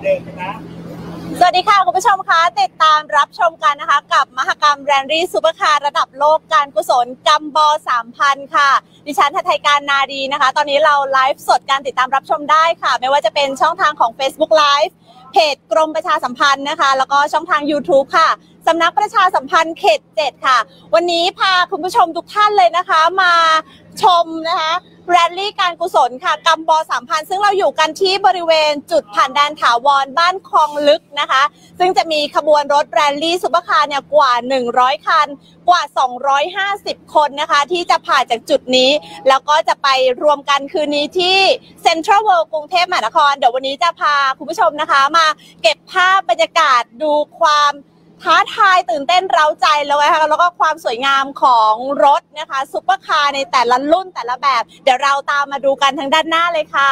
เดิมนะสวัสดีค่ะคุณผู้ชมคะติดตามรับชมกันนะคะกับมหกรรมแรลลี่ซูเปอร์คาร์ระดับโลกการกุศลกัมบอ 3,000 ค่ะดิฉันทัทไทยการนาดีนะคะตอนนี้เราไลฟ์สดการติดตามรับชมได้ค่ะไม่ว่าจะเป็นช่องทางของ Facebook Live เพจกรมประชาสัมพันธ์นะคะแล้วก็ช่องทาง YouTube ค่ะสำนักประชาสัมพันธ์เขต 7 ค่ะวันนี้พาคุณผู้ชมทุกท่านเลยนะคะมาชมนะคะแรลลี่การกุศลค่ะกัมบอ 3,000 ซึ่งเราอยู่กันที่บริเวณจุดผ่านแดนถาวรบ้านคลองลึกนะคะซึ่งจะมีขบวนรถแรลลี่ซุปเปอร์คาร์เนี่ยกว่า100คันกว่า250คนนะคะที่จะผ่านจากจุดนี้แล้วก็จะไปรวมกันคืนนี้ที่เซ็นทรัลเวิลด์กรุงเทพมหานครเดี๋ยววันนี้จะพาคุณผู้ชมนะคะมาเก็บภาพบรรยากาศดูความท้าทายตื่นเต้นเร้าใจแล้วก็ความสวยงามของรถนะคะซุปเปอร์คาร์ในแต่ละรุ่นแต่ละแบบเดี๋ยวเราตามมาดูกันทางด้านหน้าเลยค่ะ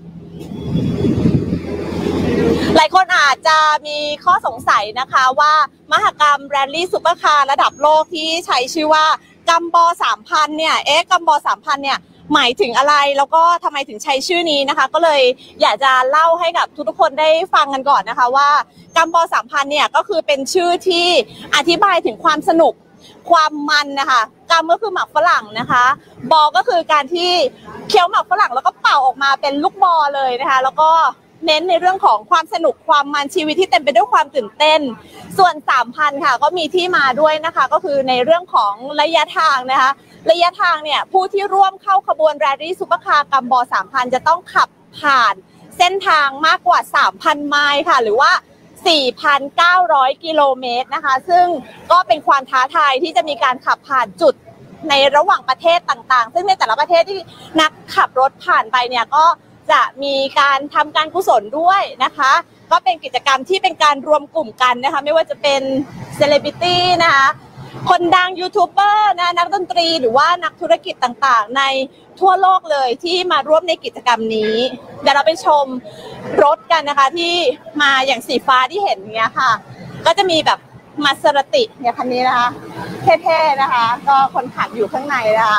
หลายคนอาจจะมีข้อสงสัยนะคะว่ามหกรรมแรลลี่ซุปเปอร์คาร์ระดับโลกที่ใช้ชื่อว่ากัมบอ 3,000 เนี่ยกัมบอ 3,000 เนี่ยหมายถึงอะไรแล้วก็ทำไมถึงใช้ชื่อนี้นะคะก็เลยอยากจะเล่าให้กับทุกคนได้ฟังกันก่อนนะคะว่ากัมบอ 3,000 เนี่ยก็คือเป็นชื่อที่อธิบายถึงความสนุกความมันนะคะกัมก็คือหมากฝรั่งนะคะบอก็คือการที่เคี้ยวหมากฝรั่งแล้วก็เป่าออกมาเป็นลูกบอเลยนะคะแล้วก็เน้นในเรื่องของความสนุกความมันชีวิตที่เต็มไปด้วยความตื่นเต้นส่วน 3,000 ค่ะก็มีที่มาด้วยนะคะก็คือในเรื่องของระยะทางนะคะระยะทางเนี่ยผู้ที่ร่วมเข้าขบวนแรลลี่ซุปเปอร์คาร์กัมบอ 3,000 จะต้องขับผ่านเส้นทางมากกว่า 3,000 ไมล์ค่ะหรือว่า 4,900 กิโลเมตรนะคะซึ่งก็เป็นความท้าทายที่จะมีการขับผ่านจุดในระหว่างประเทศต่างๆซึ่งในแต่ละประเทศที่นักขับรถผ่านไปเนี่ยก็จะมีการทำการกุศลด้วยนะคะก็เป็นกิจกรรมที่เป็นการรวมกลุ่มกันนะคะไม่ว่าจะเป็นเซเลบริตี้นะคะคนดังยูทูบเบอร์นะนักดนตรีหรือว่านักธุรกิจต่างๆในทั่วโลกเลยที่มาร่วมในกิจกรรมนี้เดี๋ยวเราไปชมรถกันนะคะที่มาอย่างสีฟ้าที่เห็นเนี้ยค่ะก็จะมีแบบมาเซราติเนี่ยคันนี้นะคะเท่ๆนะคะก็คนขับอยู่ข้างในนะคะ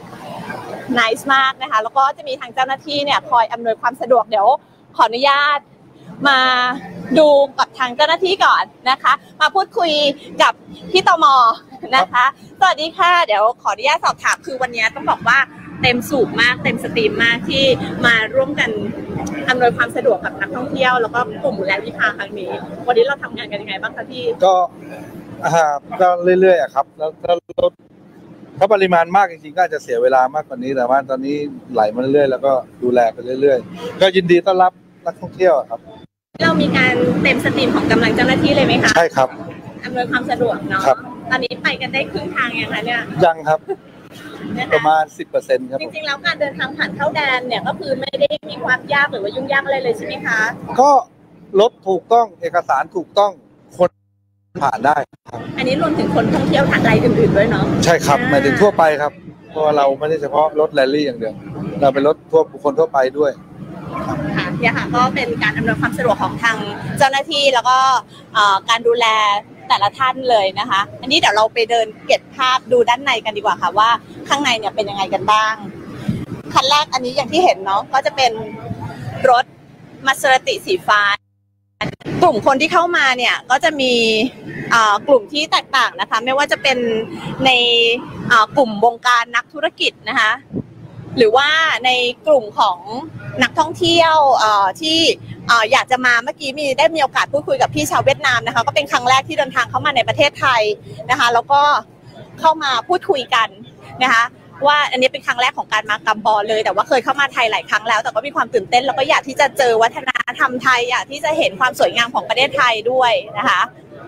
nice มากนะคะแล้วก็จะมีทางเจ้าหน้าที่เนี่ยคอยอำนวยความสะดวกเดี๋ยวขออนุญาตมาดูกับทางเจ้าหน้าที่ก่อนนะคะมาพูดคุยกับพี่ตม.นะคะสวัสดีค่ะเดี๋ยวขออนุญาตสอบถามคือวันนี้ต้องบอกว่าเต็มสูบมากเต็มสตรีมมากที่มาร่วมกันอำนวยความสะดวกกับนักท่องเที่ยวแล้วก็กลุ่มแรลลี่คาร์ครั้งนี้วันนี้เราทำงานกันยังไงบ้างคะพี่ก็เรื่อยๆครับแล้วถ้าปริมาณมากจริงๆก็อาจจะเสียเวลามากกว่านี้แต่ว่าตอนนี้ไหลมาเรื่อยๆแล้วก็ดูแลไปเรื่อยๆก็ยินดีต้อนรับนักท่องเที่ยวครับเรามีการเต็มสตรีมของกำลังเจ้าหน้าที่เลยไหมคะใช่ครับอำนวยความสะดวกเนาะตอนนี้ไปกันได้ครึ่งทางยังคะเนี่ยยังครับประมาณ 10% ครับจริงๆแล้วการเดินทางผ่านเข้าแดนเนี่ยก็คือไม่ได้มีความยากหรือว่ายุ่งยากอะไรเลยใช่ไหมคะก็รถถูกต้องเอกสารถูกต้องคนผ่านได้ครับอันนี้รวมถึงคนท่องเที่ยวทางไกลอื่นๆด้วยเนาะใช่ครับหมายถึงทั่วไปครับเพราะเราไม่ได้เฉพาะรถแรลลี่อย่างเดียวเราเป็นรถทั่วบุคคลทั่วไปด้วยค่ะเนี่ยค่ะก็เป็นการอำนวยความสะดวกของทางเจ้าหน้าที่แล้วก็การดูแลแต่ละท่านเลยนะคะอันนี้เดี๋ยวเราไปเดินเก็บภาพดูด้านในกันดีกว่าค่ะว่าข้างในเนี่ยเป็นยังไงกันบ้างคันแรกอันนี้อย่างที่เห็นเนาะก็จะเป็นรถมาเซราติสีฟ้ากลุ่มคนที่เข้ามาเนี่ยก็จะมีกลุ่มที่แตกต่างนะคะไม่ว่าจะเป็นในกลุ่มวงการนักธุรกิจนะคะหรือว่าในกลุ่มของนักท่องเที่ยวที่อยากจะมาเมื่อกี้ได้มีโอกาสพูดคุยกับพี่ชาวเวียดนามนะคะก็เป็นครั้งแรกที่เดินทางเข้ามาในประเทศไทยนะคะแล้วก็เข้ามาพูดคุยกันนะคะว่าอันนี้เป็นครั้งแรกของการมากัมบอเลยแต่ว่าเคยเข้ามาไทยหลายครั้งแล้วแต่ก็มีความตื่นเต้นแล้วก็อยากที่จะเจอวัฒนธรรมไทยอยากที่จะเห็นความสวยงามของประเทศไทยด้วยนะคะ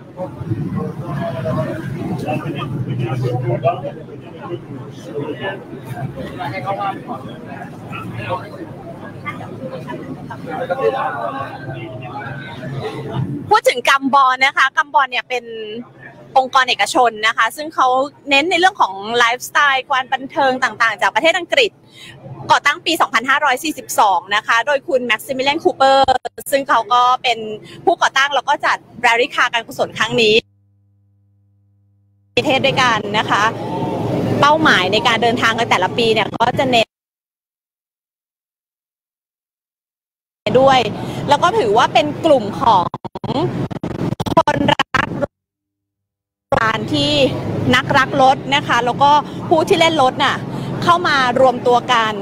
พูดถึงกัมบอนะคะกัมบอเนี่ยเป็นองค์กรเอกชนนะคะซึ่งเขาเน้นในเรื่องของไลฟ์สไตล์ความบันเทิงต่างๆจากประเทศอังกฤษก่อตั้งปี 2542 นะคะโดยคุณแม็กซิมิเลียนคูเปอร์ซึ่งเขาก็เป็นผู้ก่อตั้งแล้วก็จัดแรลลี่คาร์การกุศลครั้งนี้ประเทศด้วยกันนะคะเป้าหมายในการเดินทางในแต่ละปีเนี่ยก็จะเน้นด้วยแล้วก็ถือว่าเป็นกลุ่มของคนรักการที่นักรักรถนะคะแล้วก็ผู้ที่เล่นรถน่ะเข้ามารวมตัวกัน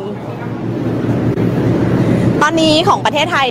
ตอนนี้ของประเทศไทย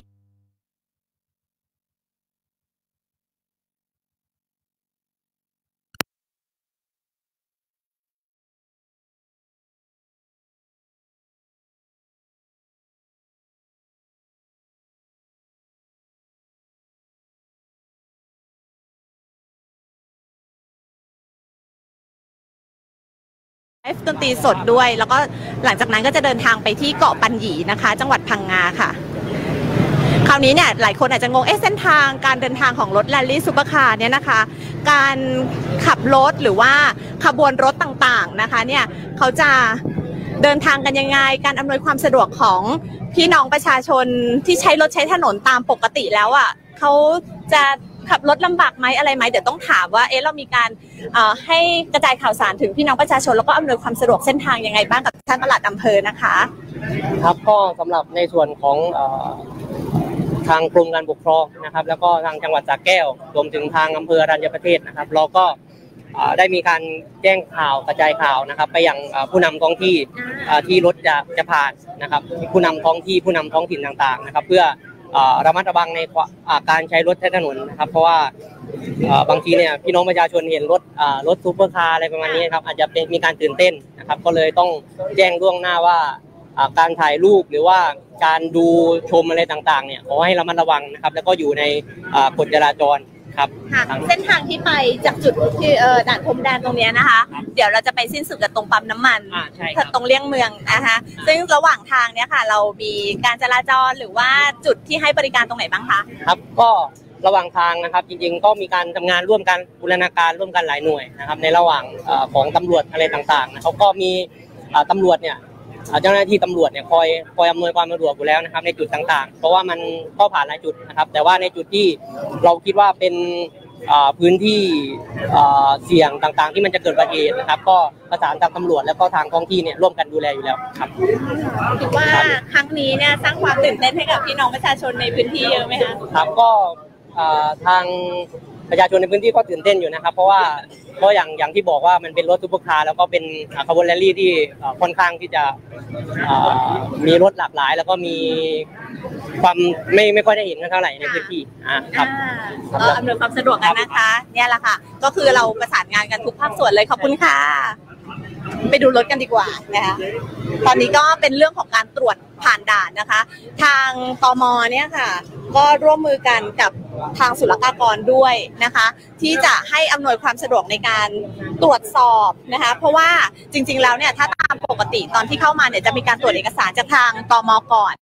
ดนตรีสดด้วยแล้วก็หลังจากนั้นก็จะเดินทางไปที่เกาะปัญญีนะคะจังหวัดพังงาค่ะคราวนี้เนี่ยหลายคนอาจจะงงเส้นทางการเดินทางของรถแรลลี่ซุปเปอร์คาร์เนี่ยนะคะการขับรถหรือว่าขบวนรถต่างๆนะคะเนี่ยเขาจะเดินทางกันยังไงการอำนวยความสะดวกของพี่น้องประชาชนที่ใช้รถใช้ถนนตามปกติแล้วอ่ะเขาจะขับรถลำบากไหมอะไรไหมเดี๋ยวต้องถามว่าเรามีการให้กระจายข่าวสารถึงพี่น้องประชาชนแล้วก็อำนวยความสะดวกเส้นทางยังไงบ้างกับท่านปลัดอำเภอนะคะครับก็สำหรับในส่วนของทางกรมการปกครองนะครับแล้วก็ทางจังหวัดสระแก้วรวมถึงทางอำเภออรัญญประเทศนะครับเราก็ได้มีการแจ้งข่าวกระจายข่าวนะครับไปยังผู้นำท้องที่ที่รถจะผ่านนะครับผู้นำท้องที่ผู้นำท้องถิ่นต่างๆนะครับเพื่อระมัดระวังในการใช้รถใช้ถนนนะครับเพราะว่าบางทีเนี่ยพี่น้องประชาชนเห็นรถซูเปอร์คาร์อะไรประมาณนี้ครับอาจจะมีการตื่นเต้นนะครับก็เลยต้องแจ้งล่วงหน้าว่าการถ่ายรูปหรือว่าการดูชมอะไรต่างๆเนี่ยขอให้ระมัดระวังนะครับแล้วก็อยู่ในกฎจราจรครับเส้นทางที่ไปจากจุดที่ด่านพรมแดนตรงนี้นะคะเดี๋ยวเราจะไปสิ้นสุดกับตรงปั๊มน้ำมันตรงเลี่ยงเมืองนะคะซึ่งระหว่างทางเนี่ยค่ะเรามีการจราจรหรือว่าจุดที่ให้บริการตรงไหนบ้างคะครับก็ระหว่างทางนะครับจริงๆก็มีการทำงานร่วมกันบูรณาการร่วมกันหลายหน่วยนะครับในระหว่างของตำรวจอะไรต่างๆเขาก็มีตำรวจเนี่ยเจ้าหน้าที่ตำรวจเนี่ยคอยอำนวยความสะดวกอยู่แล้วนะครับในจุดต่างๆเพราะว่ามันก็ผ่านหลายจุดนะครับแต่ว่าในจุดที่เราคิดว่าเป็นพื้นที่เสี่ยงต่างๆที่มันจะเกิดอุบัติเหตุนะครับก็ประสานทางตำรวจแล้วก็ทางท้องที่เนี่ยร่วมกันดูแลอยู่แล้วครับคิดว่าครั้งนี้เนี่ยสร้างความตื่นเต้นให้กับพี่น้องประชาชนในพื้นที่เยอะไหมคะครับก็ทางประชาชนในพื้นที่ก็ตื่นเต้นอยู่นะครับเพราะว่าอย่างที่บอกว่ามันเป็นรถซุปเปอร์คาร์แล้วก็เป็นขบวนแรลลี่ที่ค่อนข้างที่จะมีรถหลากหลายแล้วก็มีความไม่ค่อยได้เห็นเท่าไหร่ในพื้นที่ครับอำนวยความสะดวกกันนะคะเนี่ยแหละค่ะก็คือเราประสานงานกันทุกภาคส่วนเลยขอบคุณค่ะไปดูรถกันดีกว่านะคะตอนนี้ก็เป็นเรื่องของการตรวจผ่านด่านนะคะทางตม.เนี่ยค่ะก็ร่วมมือกันกับทางศุลกากรด้วยนะคะที่จะให้อำนวยความสะดวกในการตรวจสอบนะคะเพราะว่าจริงๆแล้วเนี่ยถ้าตามปกติตอนที่เข้ามาเนี่ยจะมีการตรวจเอกสารจากทางตม.ก่อน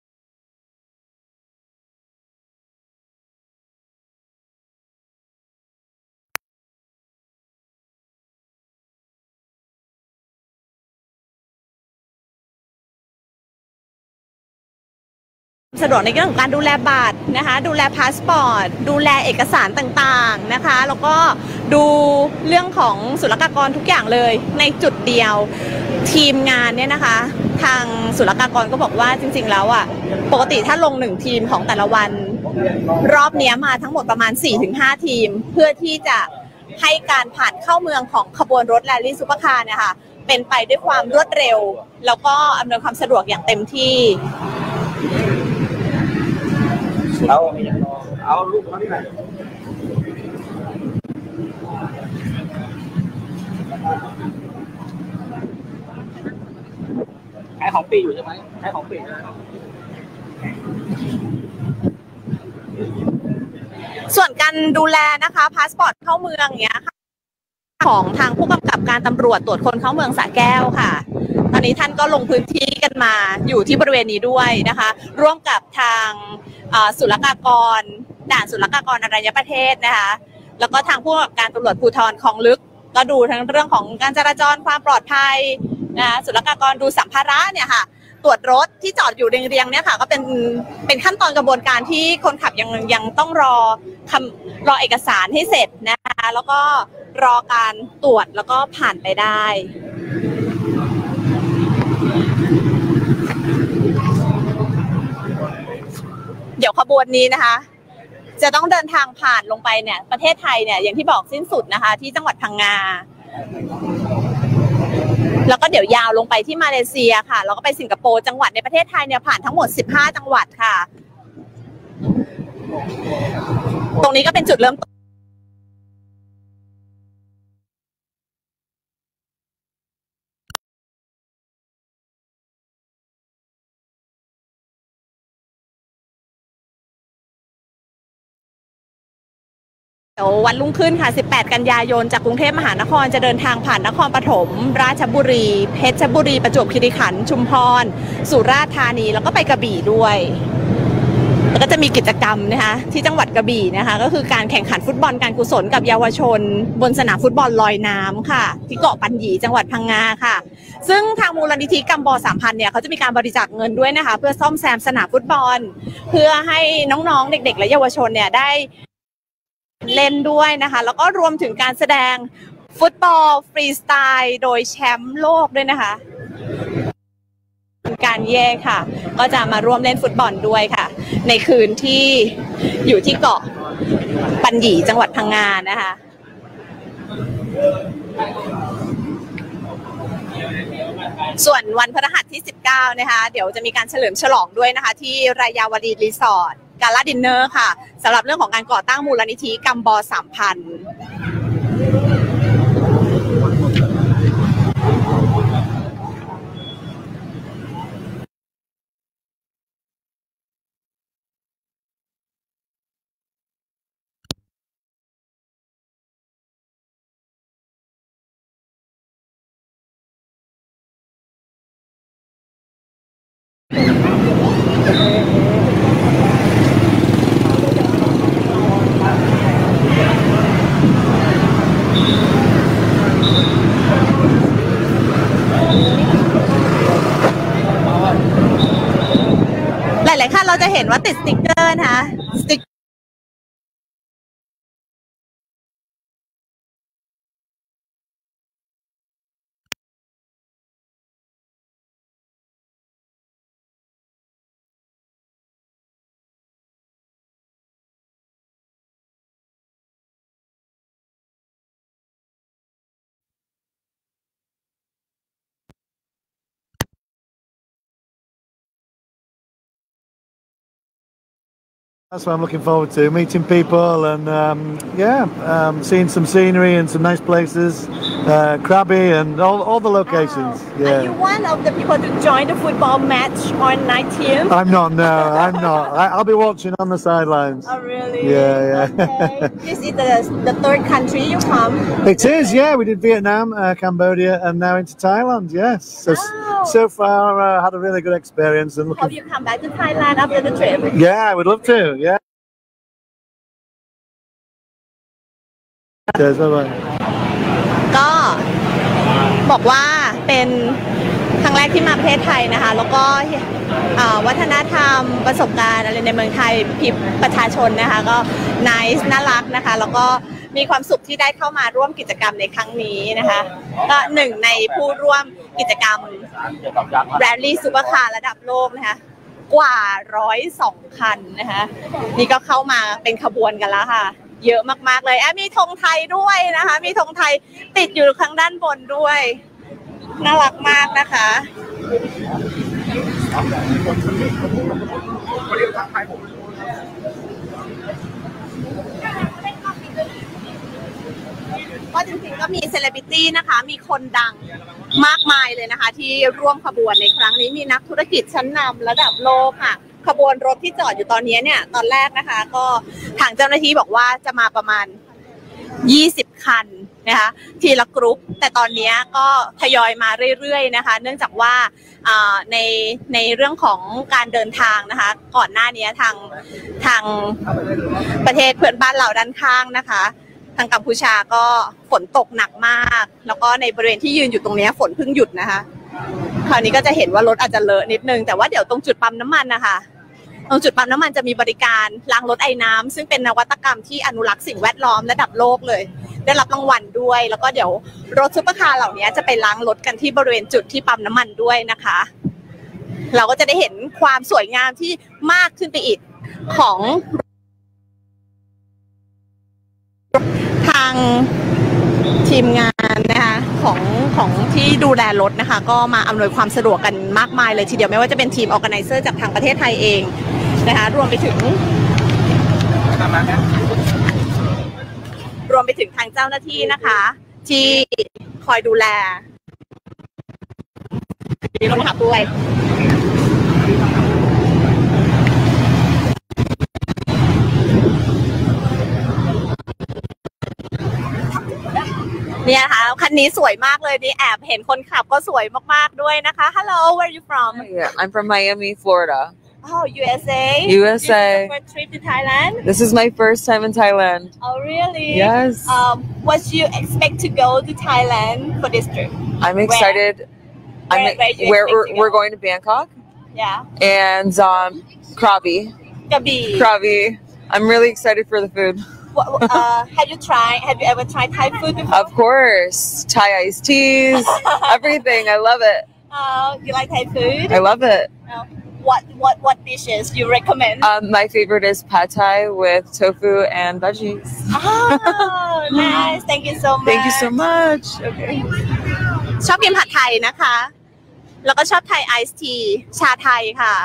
สะดวกในเรื่องของการดูแลบัตรนะคะดูแลพาสปอร์ตดูแลเอกสารต่างๆนะคะแล้วก็ดูเรื่องของศุลกากรทุกอย่างเลยในจุดเดียวทีมงานเนี่ยนะคะทางศุลกากรก็บอกว่าจริงๆแล้วอ่ะปกติถ้าลง1ทีมของแต่ละวันรอบนี้มาทั้งหมดประมาณ 4-5 ทีมเพื่อที่จะให้การผ่านเข้าเมืองของขบวนรถแรลลี่ซุปเปอร์คาร์เนี่ยค่ะเป็นไปด้วยความรวดเร็วแล้วก็อำนวยความสะดวกอย่างเต็มที่เอาลูกเขาที่ไหนขายของปีอยู่ใช่ไหมขายของปีส่วนการดูแลนะคะพาสปอร์ตเข้าเมืองเนี้ยค่ะของทางผู้กำกับการตำรวจตรวจคนเข้าเมืองสระแก้วค่ะตอนนี้ท่านก็ลงพื้นที่กันมาอยู่ที่บริเวณนี้ด้วยนะคะร่วมกับทางศุลกากรด่านศุลกากรอรัญญประเทศนะคะแล้วก็ทางผู้กำกับการตำรวจภูธรคลองลึกก็ดูทั้งเรื่องของการจราจรความปลอดภัยนะศุลกากรดูสัมภาระเนี่ยค่ะตรวจรถที่จอดอยู่เรียงๆเนี่ยค่ะก็เป็นขั้นตอนกระบวนการที่คนขับยังต้องรอเอกสารให้เสร็จนะคะแล้วก็รอการตรวจแล้วก็ผ่านไปได้ดี๋ยวขบวนนี้นะคะ จะต้องเดินทางผ่านลงไปเนี่ยประเทศไทยเนี่ยอย่างที่บอกสิ้นสุดนะคะที่จังหวัดพังงาแล้วก็เดี๋ยวยาวลงไปที่มาเลเซียค่ะแล้วก็ไปสิงคโปร์จังหวัดในประเทศไทยเนี่ยผ่านทั้งหมด15จังหวัดค่ะตรงนี้ก็เป็นจุดเริ่มต้นเดี๋ยววันรุ่งขึ้นค่ะ18กันยายนจากกรุงเทพมหานครจะเดินทางผ่านนครปฐมราชบุรีเพชรบุรีประจวบคีรีขันธ์ชุมพรสุราษฎร์ธานีแล้วก็ไปกระบี่ด้วยแล้วก็จะมีกิจกรรมนะคะที่จังหวัดกระบี่นะคะก็คือการแข่งขันฟุตบอลการกุศลกับเยาวชนบนสนามฟุตบอลลอยน้ำค่ะที่เกาะปัญญีจังหวัดพังงาค่ะซึ่งทางมูลนิธิกัมบอ3,000เนี่ยเขาจะมีการบริจาคเงินด้วยนะคะเพื่อซ่อมแซมสนามฟุตบอลเพื่อให้น้องๆเด็กๆและเยาวชนเนี่ยได้เล่นด้วยนะคะแล้วก็รวมถึงการแสดงฟุตบอลฟรีสไตล์โดยแชมป์โลกด้วยนะคะการเย่ค่ะก็จะมาร่วมเล่นฟุตบอลด้วยค่ะในคืนที่อยู่ที่เกาะปัญญีจังหวัดพังงานะคะส่วนวันพฤหัสที่19นะคะเดี๋ยวจะมีการเฉลิมฉลองด้วยนะคะที่รายาวดีรีสอร์ทกาลาดินเนอร์ค่ะสำหรับเรื่องของการก่อตั้งมูลนิธิกัมบอ3,000หลายๆขั้นเราจะเห็นว่าติดสติ๊กเกอร์นะคะสติ๊ก That's what I'm looking forward to, meeting people and seeing some scenery and some nice places, Krabi and all the locations. Wow. Yeah. Are you one of the people to join the football match on 19th? I'm not, no, I'm not. I'll be watching on the sidelines. Oh, really? Yeah. Okay. This is the third country you come? It is, yeah. We did Vietnam, Cambodia and now into Thailand, yes. So far, had a really good experience. And Hope you come back to Thailand after the trip. Yeah, I would love to, yeah. Cheers, bye-bye. ก็บอกว่าเป็นครั้งแรกที่มาประเทศไทยนะคะแล้วก็วัฒนธรรมประสบการณ์อะไรในเมืองไทยพิบประชาชนนะคะก็น่ารักนะคะแล้วก็มีความสุขที่ได้เข้ามาร่วมกิจกรรมในครั้งนี้นะคะก็หนึ่งในผู้ร่วมกิจกรรมแรลลี่ซุปเปอร์คาร์ระดับโลกนะคะกว่า102คันนะคะนี่ก็เข้ามาเป็นขบวนกันแล้วค่ะเยอะมากๆเลยมีธงไทยด้วยนะคะมีธงไทยติดอยู่ข้างด้านบนด้วยน่ารักมากนะคะก็จริงๆก็มีเซเลบริตี้นะคะมีคนดังมากมายเลยนะคะที่ร่วมขบวนในครั้งนี้มีนักธุรกิจชั้นนำระดับโลกค่ะขบวนรถที่จอดอยู่ตอนนี้เนี่ยตอนแรกนะคะก็ทางเจ้าหน้าที่บอกว่าจะมาประมาณ20คันนะคะทีละกรุ๊ปแต่ตอนนี้ก็ทยอยมาเรื่อยๆนะคะเนื่องจากว่าในเรื่องของการเดินทางนะคะก่อนหน้านี้ทางประเทศเพื่อนบ้านเราด้านข้างนะคะทางกัมพูชาก็ฝนตกหนักมากแล้วก็ในบริเวณที่ยืนอยู่ตรงนี้ฝนเพิ่งหยุดนะคะคราวนี้ก็จะเห็นว่ารถอาจจะเลอะนิดนึงแต่ว่าเดี๋ยวตรงจุดปั๊มน้ำมันนะคะตรงจุดปั๊มน้ำมันจะมีบริการล้างรถไอ้น้ำซึ่งเป็นนวัตกรรมที่อนุรักษ์สิ่งแวดล้อมระดับโลกเลยได้รับรางวัลด้วยแล้วก็เดี๋ยวรถซุปเปอร์คาร์เหล่านี้จะไปล้างรถกันที่บริเวณจุดที่ปั๊มน้ำมันด้วยนะคะเราก็จะได้เห็นความสวยงามที่มากขึ้นไปอีกของทางทีมงานนะคะของที่ดูแลรถนะคะก็มาอำนวยความสะดวกกันมากมายเลยทีเดียวไม่ว่าจะเป็นทีมออร์แกไนเซอร์จากทางประเทศไทยเองนะคะรวมไปถึงทางเจ้าหน้าที่นะคะที่คอยดูแลรถขับด้วยเนี่ยค่ะคันนี้สวยมากเลยนี่แอบเห็นคนขับก็สวยมากๆด้วยนะคะ Hello where are you from Yeah, I'm from Miami, Florida. Oh USA USA. This is your first trip to Thailand This is my first time in Thailand. Oh really Yes. What you expect to go to Thailand for this trip I'm excited. Where We're going to Bangkok Yeah and Krabi. Krabi. I'm really excited for the food. Have you ever tried Thai food before? Of course, Thai iced teas, everything. I love it. You like Thai food? I love it. What dishes you recommend? My favorite is pad Thai with tofu and veggies. Oh, nice. Thank you so much. Thank you so much. Okay. ชอบกินผัดไทยนะคะแล้วก็ชอบไทยไอซ์ทีชาไทยค่ะ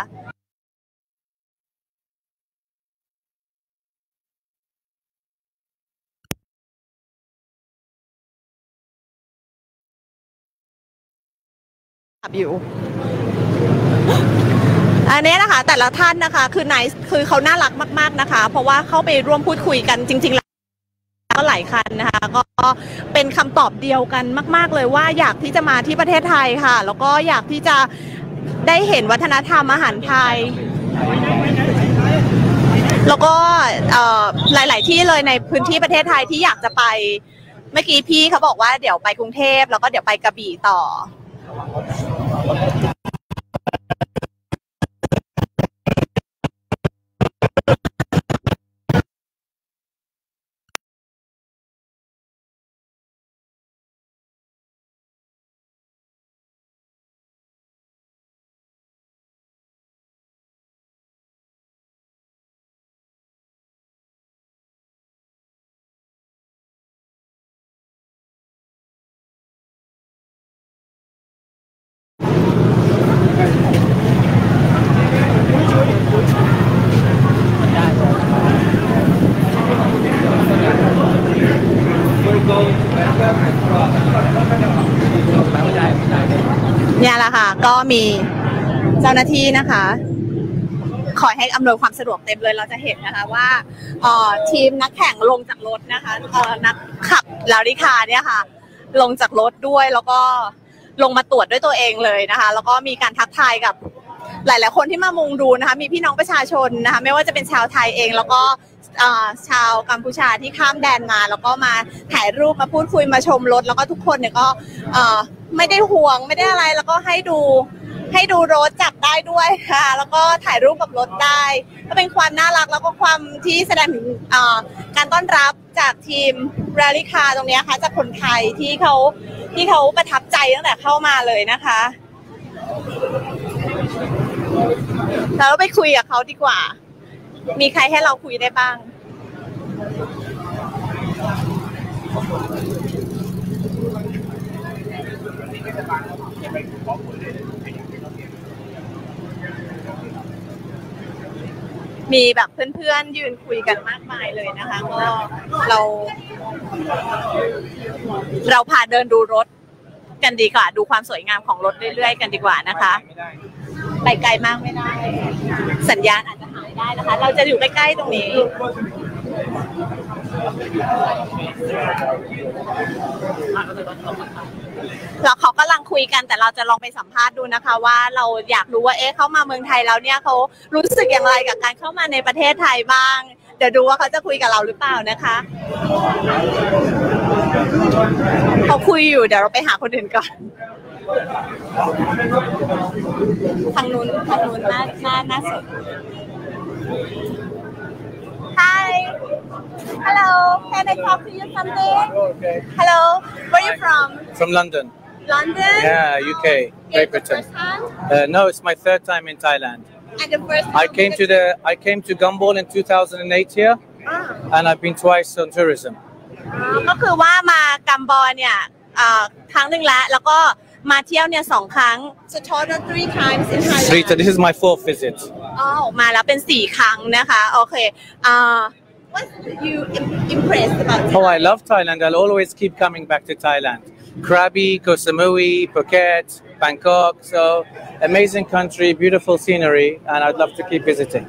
อยู่อันนี้นะคะแต่ละท่านนะคะคือเขาน่ารักมากๆนะคะเพราะว่าเข้าไปร่วมพูดคุยกันจริงๆแล้วก็หลายคันนะคะก็เป็นคำตอบเดียวกันมากๆเลยว่าอยากที่จะมาที่ประเทศไทยค่ะแล้วก็อยากที่จะได้เห็นวัฒนธรรมอาหารไทยแล้วก็หลายๆที่เลยในพื้นที่ประเทศไทยที่อยากจะไปเมื่อกี้พี่เขาบอกว่าเดี๋ยวไปกรุงเทพแล้วก็เดี๋ยวไปกระบี่ต่อเนี่ยแหละค่ะก็มีเจ้าหน้าที่นะคะคอยให้อำนวยความสะดวกเต็มเลยเราจะเห็นนะคะว่าทีมนักแข่งลงจากรถนะคะนักขับลาริคาเนี่ยค่ะลงจากรถด้วยแล้วก็ลงมาตรวจด้วยตัวเองเลยนะคะแล้วก็มีการทักทายกับหลายๆคนที่มามุงดูนะคะมีพี่น้องประชาชนนะคะไม่ว่าจะเป็นชาวไทยเองแล้วก็ชาวกัมพูชาที่ข้ามแดนมาแล้วก็มาถ่ายรูปมาพูดคุยมาชมรถแล้วก็ทุกคนเนี่ยก็ไม่ได้ห่วงไม่ได้อะไรแล้วก็ให้ดูรถจับได้ด้วยค่ะแล้วก็ถ่ายรูปกับรถได้ก็เป็นความน่ารักแล้วก็ความที่แสดงถึงการต้อนรับจากทีมแรลลี่คาร์ตรงนี้ค่ะจากคนไทยที่เขาประทับใจตั้งแต่เข้ามาเลยนะคะเราไปคุยกับเขาดีกว่ามีใครให้เราคุยได้บ้างมีแบบเพื่อนๆยืนคุยกันมากมายเลยนะคะก็เราพาเดินดูรถกันดีกว่าดูความสวยงามของรถเรื่อยๆกันดีกว่านะคะไปไกลมากไม่ได้สัญญาณอาจจะหายได้นะคะเราจะอยู่ใกล้ๆตรงนี้แล้วเขากำลังคุยกันแต่เราจะลองไปสัมภาษณ์ดูนะคะว่าเราอยากรู้ว่าเข้ามาเมืองไทยแล้วเนี่ยเขารู้สึกอย่างไรกับการเข้ามาในประเทศไทยบ้างเดี๋ยวดูว่าเขาจะคุยกับเราหรือเปล่านะคะเขาคุยอยู่เดี๋ยวเราไปหาคนอื่นก่อนทางนู้นน่าสน Hi Hello Can I talk to you something Okay. Hello Where are you from From London. London Yeah, UK, Great It's the Britain. first time? No, it's my third time in Thailand. And the first I came to Gumball in 2008 here, and I've been twice on tourism. ก็คือว่ามากัมบอเนี่ยครั้งหนึ่งแล้วก็มาเที่ยวเนี่ย2 ครั้ง so total 3 times in Thailand This is my 4th visit. มาแล้วเป็น4 ครั้งนะคะโอเคwhat you impressed about Oh, I love Thailand. I'll always keep coming back to Thailand. Krabi, Koh Samui, Phuket, Bangkok. So amazing country, beautiful scenery, and I'd love to keep visiting.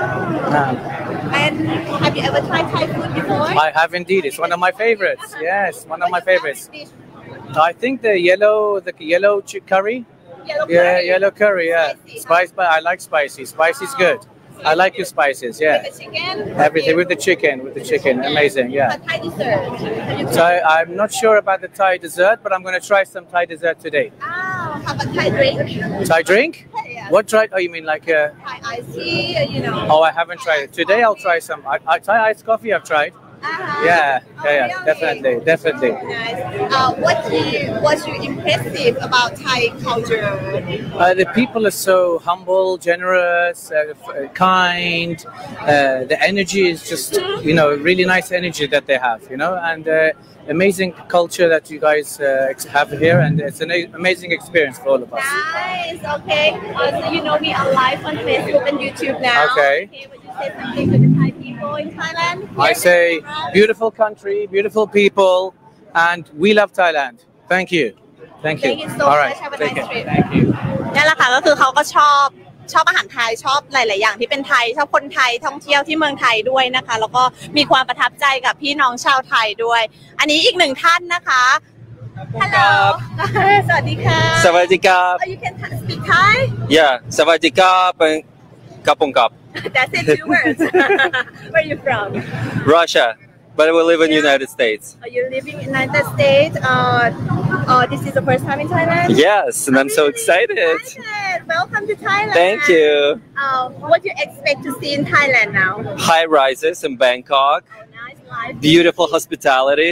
and have you ever tried Thai food before I have indeed. It's one of my favorites. Yes, one of my favorites. I think the yellow curry. Yellow curry. Yeah, spice. But I like spicy. Spicy's good. I like your spices. Yeah, the chicken everything with the chicken. Amazing. Yeah. Thai dessert So I'm not sure about the Thai dessert, but I'm going to try some Thai dessert today. how about Thai drink Thai drink? Yeah. What Thai? Oh, you mean like a? Thai iced tea you know Oh, I haven't tried it. Today I'll try some. Thai iced coffee I've tried. Yeah. Definitely. Nice. What's you impressive about Thai culture? The people are so humble, generous, kind. The energy is just, really nice energy that they have, and amazing culture that you guys have here, and it's an amazing experience for all of us. Nice. Okay. So we are live on Facebook and YouTube now. Okay. Would you say something to the Thai people in Thailand? I say, beautiful country, beautiful people, and we love Thailand. Thank you. Thank you so All much. right. Have a Take nice care. trip. Thank you. นั่นแหละค่ะก็คือเขาก็ชอบอาหารไทยชอบหลายๆอย่างที่เป็นไทยชอบคนไทยท่องเที่ยวที่เมืองไทยด้วยนะคะแล้วก็มีความประทับใจกับพี่น้องชาวไทยด้วย อันนี้อีก1 ท่านนะคะฮัลโหลสวัสดีค่ะ Sawadika. You can speak Thai Yeah, Sawadika and Kapongkap. That's it 2 words Where are you from Russia, but we live in United States. Are you living in United States this is the first time in Thailand Yes, and I'm so excited. Welcome to Thailand Thank you. What do you expect to see in Thailand now High rises in Bangkok, Nice life beautiful hospitality.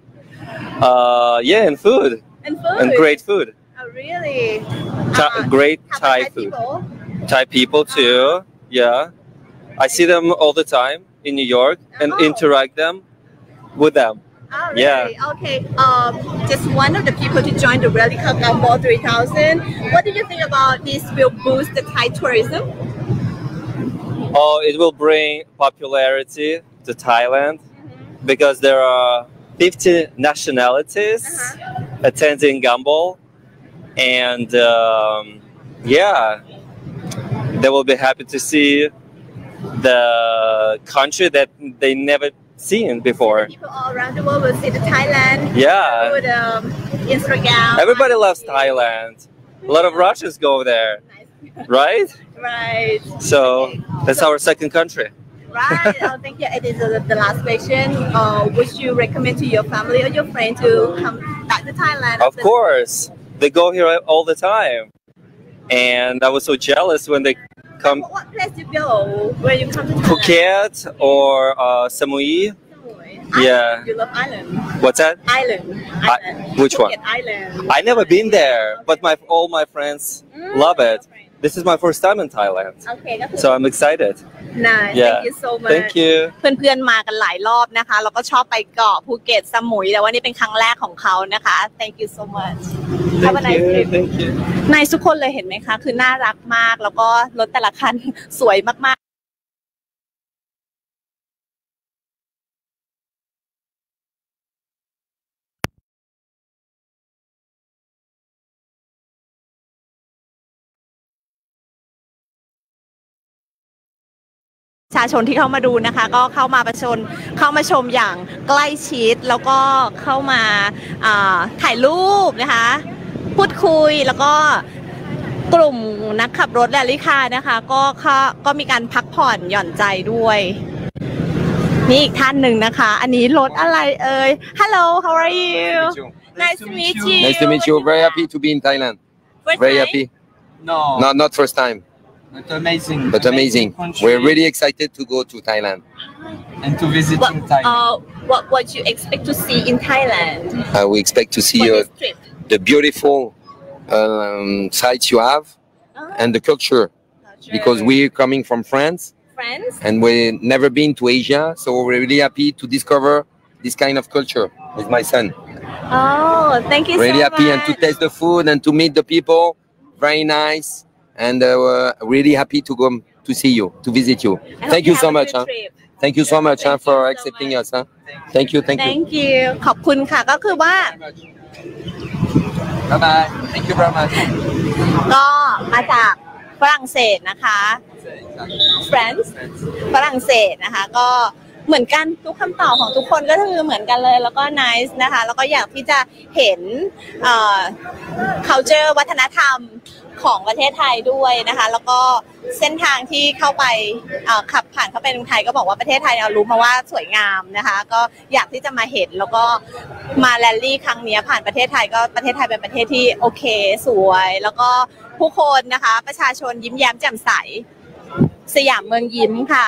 And food. and food And great food. Oh, really? Great How about Thai food. Thai people too. Yeah. I see them all the time in New York and interact with them. Oh, really? Yeah. Okay. Just one of the people to join the Rally Cup Gumball 3000. What do you think about this will boost the Thai tourism? Oh, it will bring popularity to Thailand because there are 50 nationalities attending Gumball, and they will be happy to see the country that they never seen before. People all around the world will see the Thailand. Yeah. Through the Instagram. Everybody loves Thailand. A lot of Russians go there, right? Right. So that's our second country. Right. Thank you. It is the last question. Would you recommend to your family or your friend to come back to Thailand? Of course, they go here all the time, and I was so jealous when they come. What place do you go when you come to Thailand? Phuket or Samui. Yeah. You love island. What's that? Island. Which one? Phuket Island. I never been there, but all my friends love it. This is my first time in Thailand, Okay. so I'm excited. Nice. Yeah. Thank you so much. Thank you. เพื่อนๆมากันหลายรอบนะคะแล้วก็ชอบไปเกาะภูเก็ตสมุยแต่ว่านี่เป็นครั้งแรกของเขานะคะ Thank you so much Have a nice trip Thank you. นายทุกคนเลยเห็นไหมคะคือน่ารักมากแล้วก็รถแต่ละคัน สวยมากๆประชาชนที่เข้ามาดูนะคะก็เข้ามาชมอย่างใกล้ชิดแล้วก็เข้ามาถ่ายรูปนะคะพูดคุยแล้วก็กลุ่มนักขับรถแรลลี่คาร์นะคะก็มีการพักผ่อนหย่อนใจด้วยนี่อีกท่านหนึ่งนะคะอันนี้รถอะไรเอ่ย Hello how are you Nice to meet you Nice to meet you. Very happy to be in Thailand. First Very time? happy. No, Not first time, it's amazing. but amazing. country. We're really excited to go to Thailand. And to visit What, in Thailand. what you expect to see in Thailand We expect to see for this trip? the beautiful sites you have and the culture. because we're coming from France Friends and we never been to Asia, so we're really happy to discover this kind of culture with my son. Oh thank you Really so happy and to much taste the food and to meet the people. Very nice and really happy to go to see you, to visit you. I hope Thank you have so a much. good Huh? trip. Thank you so much Thank you for so accepting much. us. Huh? Thank you. Thank you. Thank you ขอบคุณค่ะก็คือว่า Bye bye. Thank you very much. ก็มาจากฝรั่งเศสนะคะ France ฝรั่งเศสนะคะก็เหมือนกันทุกคำตอบของทุกคนก็คือเหมือนกันเลยแล้วก็ nice นะคะแล้วก็อยากที่จะเห็นculture วัฒนธรรมของประเทศไทยด้วยนะคะแล้วก็เส้นทางที่เข้าไปขับผ่านเข้าไปในไทยก็บอกว่าประเทศไทยเรารู้มาว่าสวยงามนะคะก็อยากที่จะมาเห็นแล้วก็มาแรลลี่ครั้งนี้ผ่านประเทศไทยก็ประเทศไทยเป็นประเทศที่โอเคสวยแล้วก็ผู้คนนะคะประชาชนยิ้มแย้มแจ่มใสสยามเมืองยิ้มค่ะ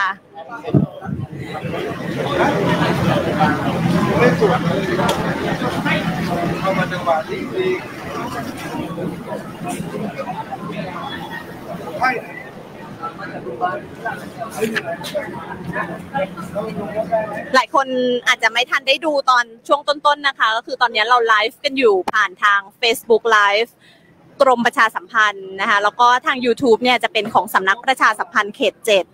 เข้ามาจังหวะที่ดีหลายคนอาจจะไม่ทันได้ดูตอนช่วงต้นๆนะคะก็คือตอนนี้เราไลฟ์กันอยู่ผ่านทาง Facebook Live กรมประชาสัมพันธ์นะคะแล้วก็ทาง YouTube เนี่ยจะเป็นของสำนักประชาสัมพันธ์เขต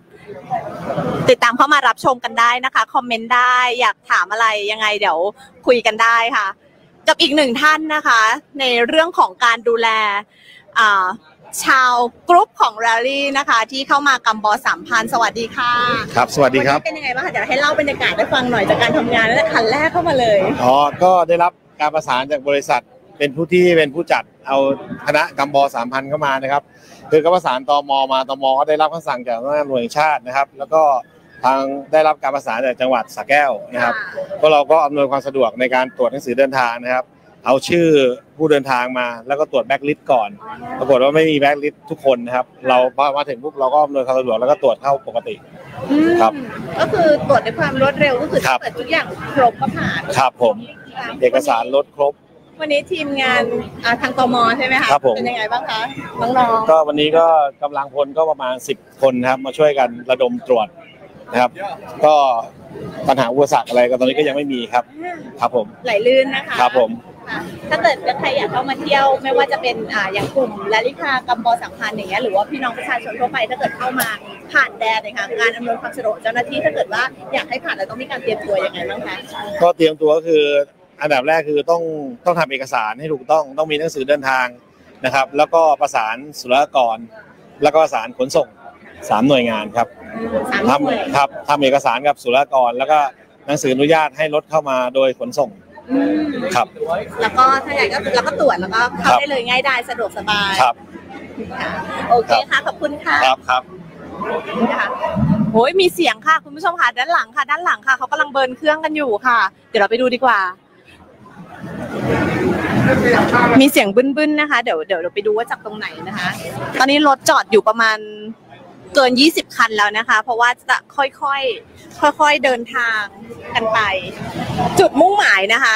7ติดตามเข้ามารับชมกันได้นะคะคอมเมนต์ได้อยากถามอะไรยังไงเดี๋ยวคุยกันได้ค่ะกับอีกหนึ่งท่านนะคะในเรื่องของการดูแลชาวกรุ๊ปของแรลลี่นะคะที่เข้ามากัมบอ3,000สวัสดีค่ะครับสวัสดีครับเป็นยังไงบ้างคะเดี๋ยวให้เล่าบรรยากาศให้ฟังหน่อยจากการทำงานตั้งแต่คันแรกเข้ามาเลยก็ได้รับการประสานจากบริษัทเป็นผู้จัดเอาคณะกัมบอ3,000เข้ามานะครับคือก็ประสานตมมาตมก็ได้รับคำสั่งจากหน่วยแห่งชาตินะครับแล้วก็ทางได้รับการประสานจากจังหวัดสระแก้วนะครับก็เราก็อำนวยความสะดวกในการตรวจหนังสือเดินทางนะครับเอาชื่อผู้เดินทางมาแล้วก็ตรวจแบ็คลิสต์ก่อนปรากฏว่าไม่มีแบ็คลิสต์ทุกคนนะครับเรามาถึงปุ๊บเราก็อำนวยความสะดวกแล้วก็ตรวจเข้าปกติครับก็คือตรวจด้วยความรวดเร็วก็คือเปิดทุกอย่างครบก็ผ่านครับผมเอกสารรถครบวันนี้ทีมงานทางตม.ใช่ไหมคะเป็นยังไงบ้างคะน้องๆก็วันนี้ก็กำลังพลก็ประมาณ10คนครับมาช่วยกันระดมตรวจนะครับก็ปัญหาอุปสรรคอะไรก็ตอนนี้ก็ยังไม่มีครับครับผมไหลลื่นนะคะครับผมถ้าเกิดใครอยากเข้ามาเที่ยวไม่ว่าจะเป็นอย่างกลุ่มแรลลี่คากัมบอ3,000อย่างเงี้ยหรือว่าพี่น้องประชาชนทั่วไปถ้าเกิดเข้ามาผ่านแดนเลยค่ะการอำนวยความสะดวกเจ้าหน้าที่ถ้าเกิดว่าอยากให้ผ่านเราต้องมีการเตรียมตัวยังไงบ้างคะก็เตรียมตัวก็คืออันดับแรกคือต้องทำเอกสารให้ถูกต้องมีหนังสือเดินทางนะครับแล้วก็ประสานศุลกากรแล้วก็ประสานขนส่ง3หน่วยงานครับทำเอกสารกับศุลกากรแล้วก็หนังสืออนุญาตให้รถเข้ามาโดยขนส่งครับแล้วก็ถ้าอยากก็เราก็ตรวจแล้วก็เข้าได้เลยง่ายได้สะดวกสบายครับโอเคค่ะขอบคุณค่ะครับนะคะโอ้ยมีเสียงค่ะคุณผู้ชมค่ะด้านหลังค่ะเขากำลังเบิร์นเครื่องกันอยู่ค่ะเดี๋ยวเราไปดูดีกว่ามีเสียงบึ้นๆนะคะเดี๋ยวเราไปดูว่าจากตรงไหนนะคะตอนนี้รถจอดอยู่ประมาณเกิน20คันแล้วนะคะเพราะว่าจะค่อยๆเดินทางกันไปจุดมุ่งหมายนะคะ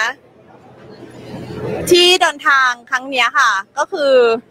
ที่เดินทางครั้งนี้ค่ะก็คือ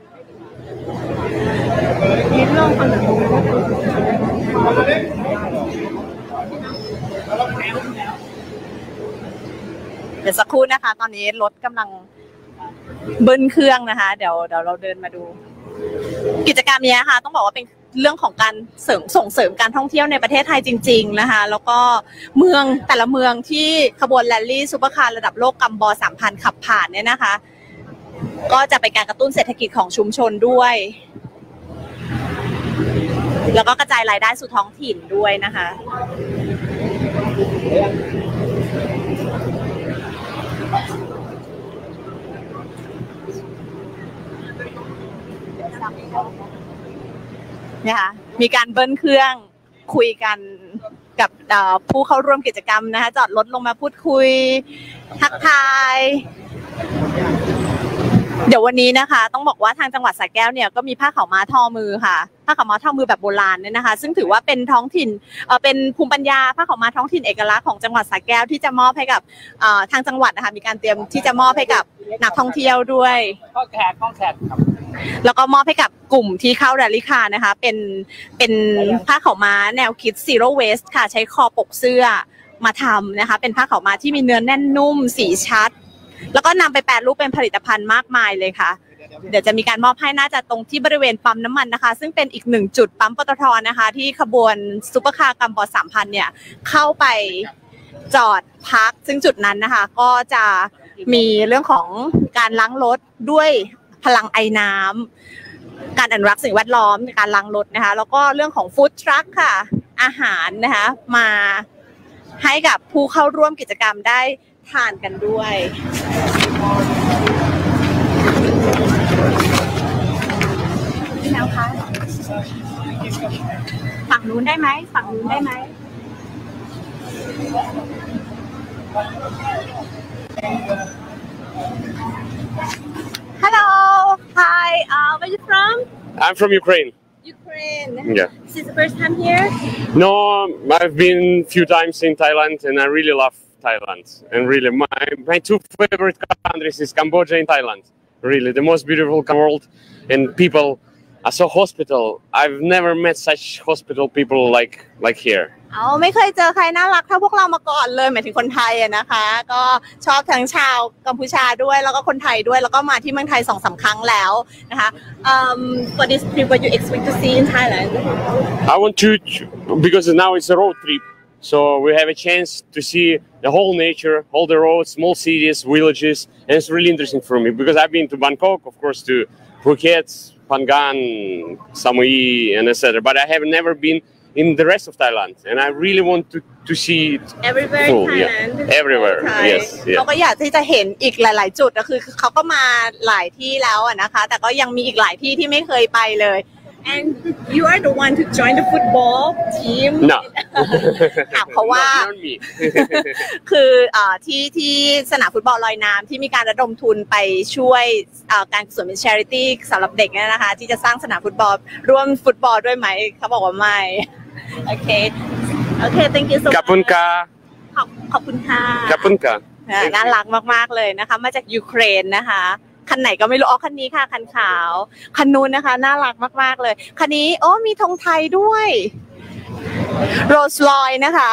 เดี๋ยวสักครู่นะคะตอนนี้รถกำลังเบิ้ลเครื่องนะคะเดี๋ยวเราเดินมาดูกิจกรรมนี้ค่ะต้องบอกว่าเป็นเรื่องของการส่งเสริมการท่องเที่ยวในประเทศไทยจริงๆนะคะแล้วก็เมืองแต่ละเมืองที่ขบวนแรลลี่ซุปเปอร์คาร์ระดับโลกกัมบอ3,000ขับผ่านเนี่ยนะคะก็จะเป็นการกระตุ้นเศรษฐกิจของชุมชนด้วยแล้วก็กระจายรายได้สู่ท้องถิ่นด้วยนะคะนะคะมีการเบิ้ลเครื่องคุยกันกับผู้เข้าร่วมกิจกรรมนะคะจอดรถลงมาพูดคุยทักทายเดี๋ยววันนี้นะคะต้องบอกว่าทางจังหวัดสระแก้วเนี่ยก็มีผ้าขาวม้าทอมือค่ะผ้าขาวม้าทอมือแบบโบราณเนี่ยนะคะซึ่งถือว่าเป็นท้องถิ่นเป็นภูมิปัญญาผ้าขาวม้าท้องถิ่นเอกลักษณ์ของจังหวัดสระแก้วที่จะมอบให้กับทางจังหวัดนะคะมีการเตรียมที่จะมอบให้กับนักท่องเที่ยวด้วยข้อแขกครับแล้วก็มอบให้กับกลุ่มที่เข้าแรลลี่คาร์นะคะเป็นผ้าขาวม้าแนวคิด Zero Waste ค่ะใช้คอปกเสื้อมาทำนะคะเป็นผ้าขาวม้าที่มีเนื้อแน่นนุ่มสีชัดแล้วก็นำไปแปรรูปเป็นผลิตภัณฑ์มากมายเลยค่ะเดี๋ยวจะมีการมอบให้น่าจะตรงที่บริเวณปั๊มน้ำมันนะคะซึ่งเป็นอีก1จุดปั๊มปตท.นะคะที่ขบวนซุปเปอร์คาร์กัมบอ 3,000 เนี่ยเข้าไปจอดพักซึ่งจุดนั้นนะคะก็จะมีเรื่องของการล้างรถด้วยพลังไอน้ำการอนุรักษ์สิ่งแวดล้อมการล้างรถนะคะแล้วก็เรื่องของฟู้ดทรัคค่ะอาหารนะคะมาให้กับผู้เข้าร่วมกิจกรรมได้ทานกันด้วยพี่แมวคะฝั่งนู้นได้ไหมฝั่งนู้นได้ไหมHello, hi. Where are you from? I'm from Ukraine. Ukraine. Yeah. This is the first time here? No, I've been a few times in Thailand, and I really love Thailand. And really, my two favorite countries is Cambodia and Thailand. Really, the most beautiful world, and people are so hospitable. I've never met such hospitable people like here. ไม่เคยเจอใครน่ารักเท่าพวกเรามาก่อนเลยหมายถึงคนไทยนะคะก็ชอบทั้งชาวกัมพูชาด้วยแล้วก็คนไทยด้วยแล้วก็มาที่เมืองไทย 2-3 ครั้งแล้วนะคะ What is what you expect to see in Thailand? I want to because now it's a road trip, so we have a chance to see the whole nature, all the roads, small cities, villages, and it's really interesting for me because I've been to Bangkok, of course, to Phuket, Phangan, Samui, and etc. But I have never been in the rest of Thailand, and I really want to see it everywhere full, in Thailand. Yeah. Everywhere, yes. เขาก็อยากที่จะเห็นอีกหลายๆจุดก็คือเขาก็มาหลายที่แล้วนะคะแต่ก็ยังมีอีกหลายที่ที่ไม่เคยไปเลย and you are the one to join the football team No ถามเขาว่า Not me คือที่สนามฟุตบอลลอยน้ำที่มีการระดมทุนไปช่วยการกุศลเป็น charity สำหรับเด็กเนี่ยนะคะที่จะสร้างสนามฟุตบอลร่วมฟุตบอลด้วยไหมเขาบอกว่าไม่โอเค thank you so much ขอบคุณค่ะขอบคุณค่ะขอบคุณค่ะน่ารักมากๆเลยนะคะมาจากยูเครนนะคะคันไหนก็ไม่รู้คันนี้ค่ะคันขาวคันนู้นนะคะน่ารักมากๆเลยคันนี้มีธงไทยด้วยโรลส์รอยซ์นะคะ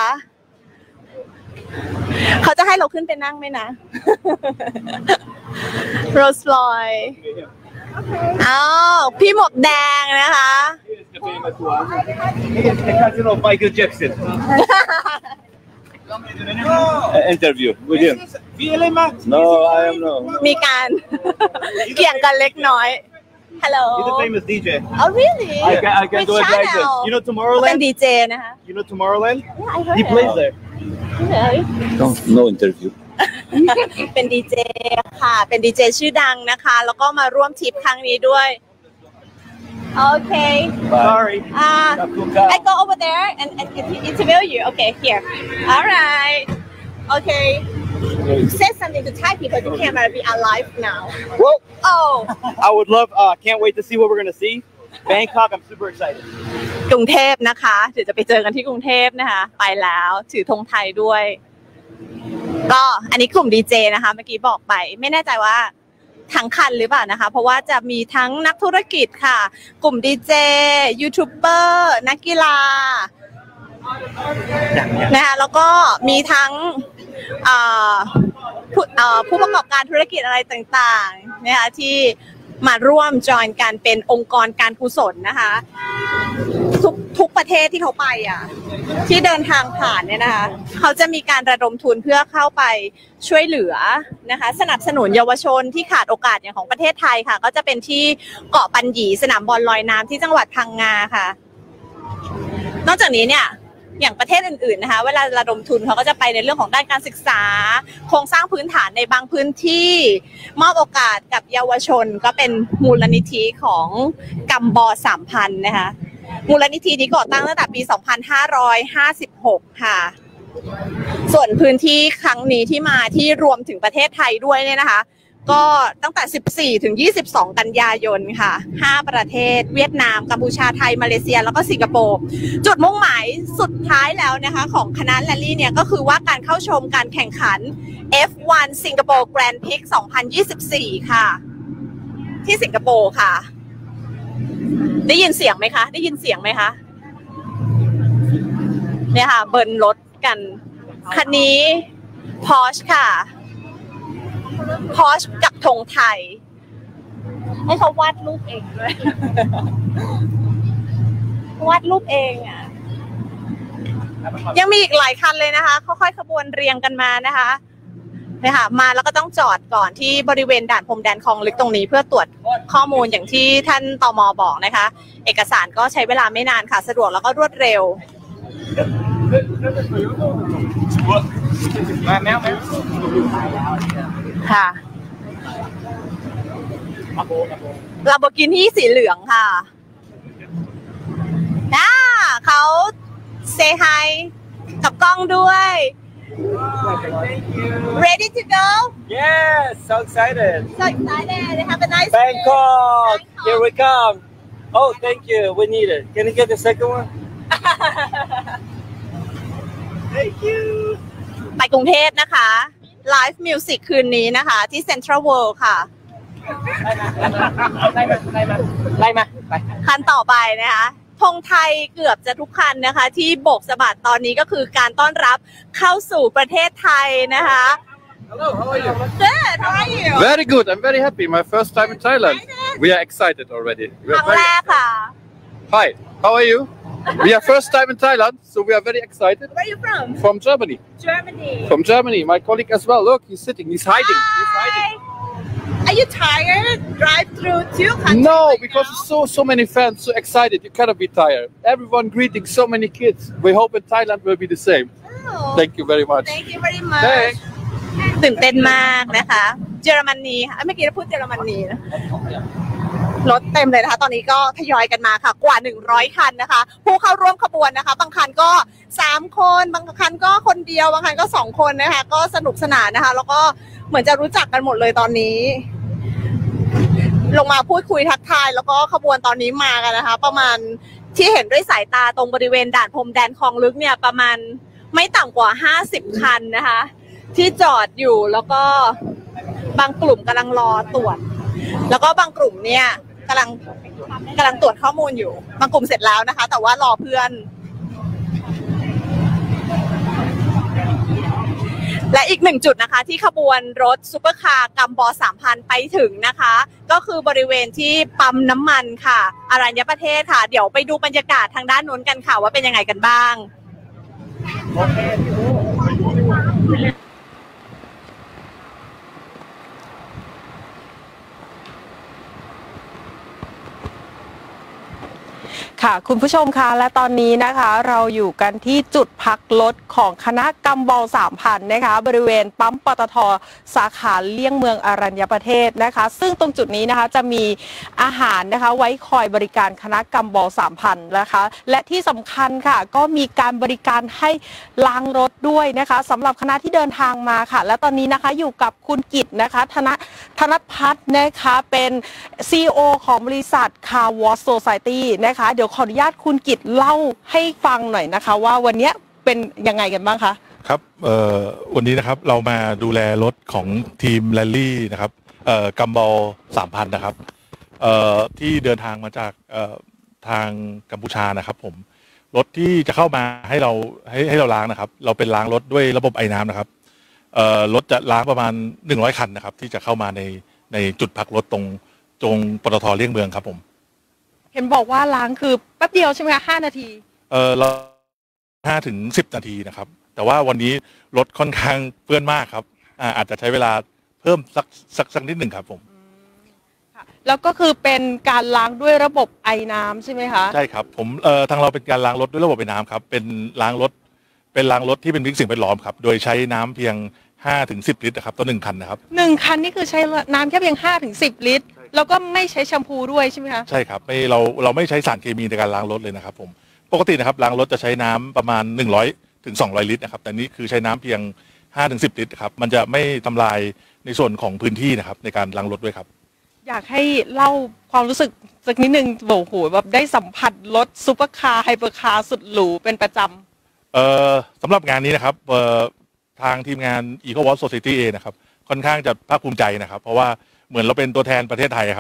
เขาจะให้เราขึ้นไปนั่งไหมนะโรลส์รอยซ์พี่หมวกแดงนะคะ Michael Jackson. Interview with him. No, I am no. มีการเกี่ยงกันเล็กน้อย Hello. He's a famous DJ. Oh really? I can do it like this. You know เป็น Tomorrowland? DJ นะคะ You know Tomorrowland? Yeah, I heard He plays there. No interview. เป็นดีเจค่ะเป็นดีเจชื่อดังนะคะแล้วก็มาร่วมทริปครั้งนี้ด้วยโอเค Sorry. I go over there and interview you okay here all right okay say something to Thai people the camera be alive now Well, oh I would love. Can't wait to see what we're gonna see. Bangkok. I'm super excited. กรุงเทพนะคะเดี๋ยวจะไปเจอกันที่กรุงเทพนะคะไปแล้วถือธงไทยด้วยก็อันนี้กลุ่มดีเจนะคะเมื่อกี้บอกไปไม่แน่ใจว่าทั้งคันหรือเปล่านะคะเพราะว่าจะมีทั้งนักธุรกิจค่ะกลุ่มดีเจยูทูบเบอร์นักกีฬานะคะแล้วก็มีทั้งผู้ประกอบการธุรกิจอะไรต่างๆนะคะที่มาร่วมจอยกันเป็นองค์กรการกุศลนะคะทุกประเทศที่เขาไปที่เดินทางผ่านเนี่ยนะคะเขาจะมีการระดมทุนเพื่อเข้าไปช่วยเหลือนะคะสนับสนุนเยาวชนที่ขาดโอกาสอย่างของประเทศไทยค่ะก็จะเป็นที่เกาะปัญญีสนามบอลลอยน้ำที่จังหวัดพังงาค่ะนอกจากนี้เนี่ยอย่างประเทศอื่นๆนะคะเวลาระดมทุนเขาก็จะไปในเรื่องของด้านการศึกษาโครงสร้างพื้นฐานในบางพื้นที่มอบโอกาสกับเยาวชนก็เป็นมูลนิธิของกัมบอ 3,000 นะคะมูลนิธินี้ก่อตั้งตั้งแต่ปี 2556 ค่ะส่วนพื้นที่ครั้งนี้ที่มาที่รวมถึงประเทศไทยด้วยเนี่ยนะคะก็ตั้งแต่ 14 ถึง 22 กันยายนค่ะ 5 ประเทศเวียดนามกัมพูชาไทยมาเลเซียแล้วก็สิงคโปร์จุดมุ่งหมายสุดท้ายแล้วนะคะของคณะแรลลี่เนี่ยก็คือว่าการเข้าชมการแข่งขัน F1 สิงคโปร์แกรนด์พิก 2024 ค่ะที่สิงคโปร์ค่ะได้ยินเสียงไหมคะได้ยินเสียงไหมคะเนี่ยค่ะเบิร์นรถกันคันนี้พอชค่ะพอชกับธงไทยให้เขาวาดรูปเองด้วยวาดรูปเองอ่ะยังมีอีกหลายคันเลยนะคะค่อยๆขบวนเรียงกันมานะคะเนี่ยค่ะมาแล้วก็ต้องจอดก่อนที่บริเวณด่านพรมแดนคลองลึกตรงนี้เพื่อตรวจข้อมูลอย่างที่ท่านตม.บอกนะคะเอกสารก็ใช้เวลาไม่นานค่ะสะดวกแล้วก็รวดเร็วค่ะลาโบกินี่สีเหลืองค่ะเขาเซฮายกับกล้องด้วย Ready to go? Yes, so excited. So excited. Have a nice Bangkok. Here we come. Oh, thank you. We need it. Can you get the second one? Thank you. ไปกรุงเทพนะคะไลฟ์มิวสิกคืนนี้นะคะที่เซ็นทรัลเวิลด์ค่ะไล่มาคันต่อไปนะคะธงไทยเกือบจะทุกคันนะคะที่โบกสะบัดตอนนี้ก็คือการต้อนรับเข้าสู่ประเทศไทยนะคะ Hello, how are you? Good, how are you? Very good. I'm very happy. My first time in Thailand. We are excited already. ครั้งแรกค่ะ Hi, how are you? We are first time in Thailand, so we are very excited. Where are you from? From Germany. Germany. From Germany. My colleague as well. Look, he's sitting. He's hiding. He's hiding. Are you tired? Drive through two countries? No, because so many fans, so excited. You cannot be tired. Everyone greeting so many kids. We hope in Thailand will be the same. Oh. Thank you very much. Thank you very much. Thanks. ตื่นเต้นมากนะคะเยอรมนีเมื่อกี้เราพูดเยอรมนีนะรถเต็มเลยนะคะตอนนี้ก็ทยอยกันมาค่ะกว่า100คันนะคะผู้เข้าร่วมขบวนนะคะบางคันก็3คนบางคันก็คนเดียวบางคันก็2คนนะคะก็สนุกสนานนะคะแล้วก็เหมือนจะรู้จักกันหมดเลยตอนนี้ลงมาพูดคุยทักทายแล้วก็ขบวนตอนนี้มากันนะคะประมาณที่เห็นด้วยสายตาตรงบริเวณด่านพรมแดนคลองลึกเนี่ยประมาณไม่ต่ำกว่า50คันนะคะที่จอดอยู่แล้วก็บางกลุ่มกำลังรอตรวจแล้วก็บางกลุ่มเนี่ยกำลังตรวจข้อมูลอยู่บางกลุ่มเสร็จแล้วนะคะแต่ว่ารอเพื่อนและอีกหนึ่งจุดนะคะที่ขบวนรถซุปเปอร์คาร์กัมบอ 3,000 ไปถึงนะคะก็คือบริเวณที่ปั๊มน้ำมันค่ะอรัญญประเทศค่ะเดี๋ยวไปดูบรรยากาศทางด้านนู้นกันค่ะว่าเป็นยังไงกันบ้างค่ะคุณผู้ชมคะและตอนนี้นะคะเราอยู่กันที่จุดพักรถของคณะกัมบอล 3,000 นะคะบริเวณปั๊มปตท.สาขาเลี่ยงเมืองอรัญญประเทศนะคะซึ่งตรงจุดนี้นะคะจะมีอาหารนะคะไว้คอยบริการคณะกัมบอล 3,000 นะคะและที่สำคัญค่ะก็มีการบริการให้ล้างรถด้วยนะคะสำหรับคณะที่เดินทางมาค่ะและตอนนี้นะคะอยู่กับคุณกิตนะคะธนพัฒน์นะคะเป็น CEO ของบริษัท Car Wash Society นะคะเดี๋ยวขออนุญาตคุณกิตเล่าให้ฟังหน่อยนะคะว่าวันนี้เป็นยังไงกันบ้างคะครับวันนี้นะครับเรามาดูแลรถของทีมแรลลี่นะครับกัมบอล 3,000 นะครับที่เดินทางมาจากทางกัมพูชานะครับผมรถที่จะเข้ามาให้เราล้างนะครับเราเป็นล้างรถด้วยระบบไอ้น้ำนะครับรถจะล้างประมาณ100คันนะครับที่จะเข้ามาในจุดพักรถตรงปตท.เลี่ยงเมืองครับผมเห็นบอกว่าล้างคือแป๊บเดียวใช่ไหมคะ5 นาทีเรา5 ถึง 10 นาทีนะครับแต่ว่าวันนี้รถค่อนข้างเปื้อนมากครับอาจจะใช้เวลาเพิ่มสักนิดหนึ่งครับผมแล้วก็คือเป็นการล้างด้วยระบบไอน้ำใช่ไหมคะใช่ครับผมทางเราเป็นการล้างรถด้วยระบบไอน้ำครับเป็นล้างรถที่เป็นมิตรสิ่งแวดล้อมครับโดยใช้น้ำเพียง5 ถึง 10 ลิตรนะครับต่อ1คันนะครับ 1คันนี่คือใช้น้ำแค่เพียง5 ถึง 10 ลิตรแล้วก็ไม่ใช้แชมพูด้วยใช่ไหมคะใช่ครับเราไม่ใช้สารเคมีในการล้างรถเลยนะครับผมปกตินะครับล้างรถจะใช้น้ำประมาณ100 ถึง 200 ลิตรนะครับแต่นี้คือใช้น้ำเพียง5 ถึง 10 ลิตรครับมันจะไม่ทำลายในส่วนของพื้นที่นะครับในการล้างรถด้วยครับอยากให้เล่าความรู้สึกสักนิดนึงโอ้โหแบบได้สัมผัสรถซุปเปอร์คาร์ไฮเปอร์คาร์สุดหรูเป็นประจำสำหรับงานนี้นะครับทางทีมงาน Eco Wash Society นะครับค่อนข้างจะภาคภูมิใจนะครับเพราะว่าเหมือนเราเป็นตัวแทนประเทศไทยครับ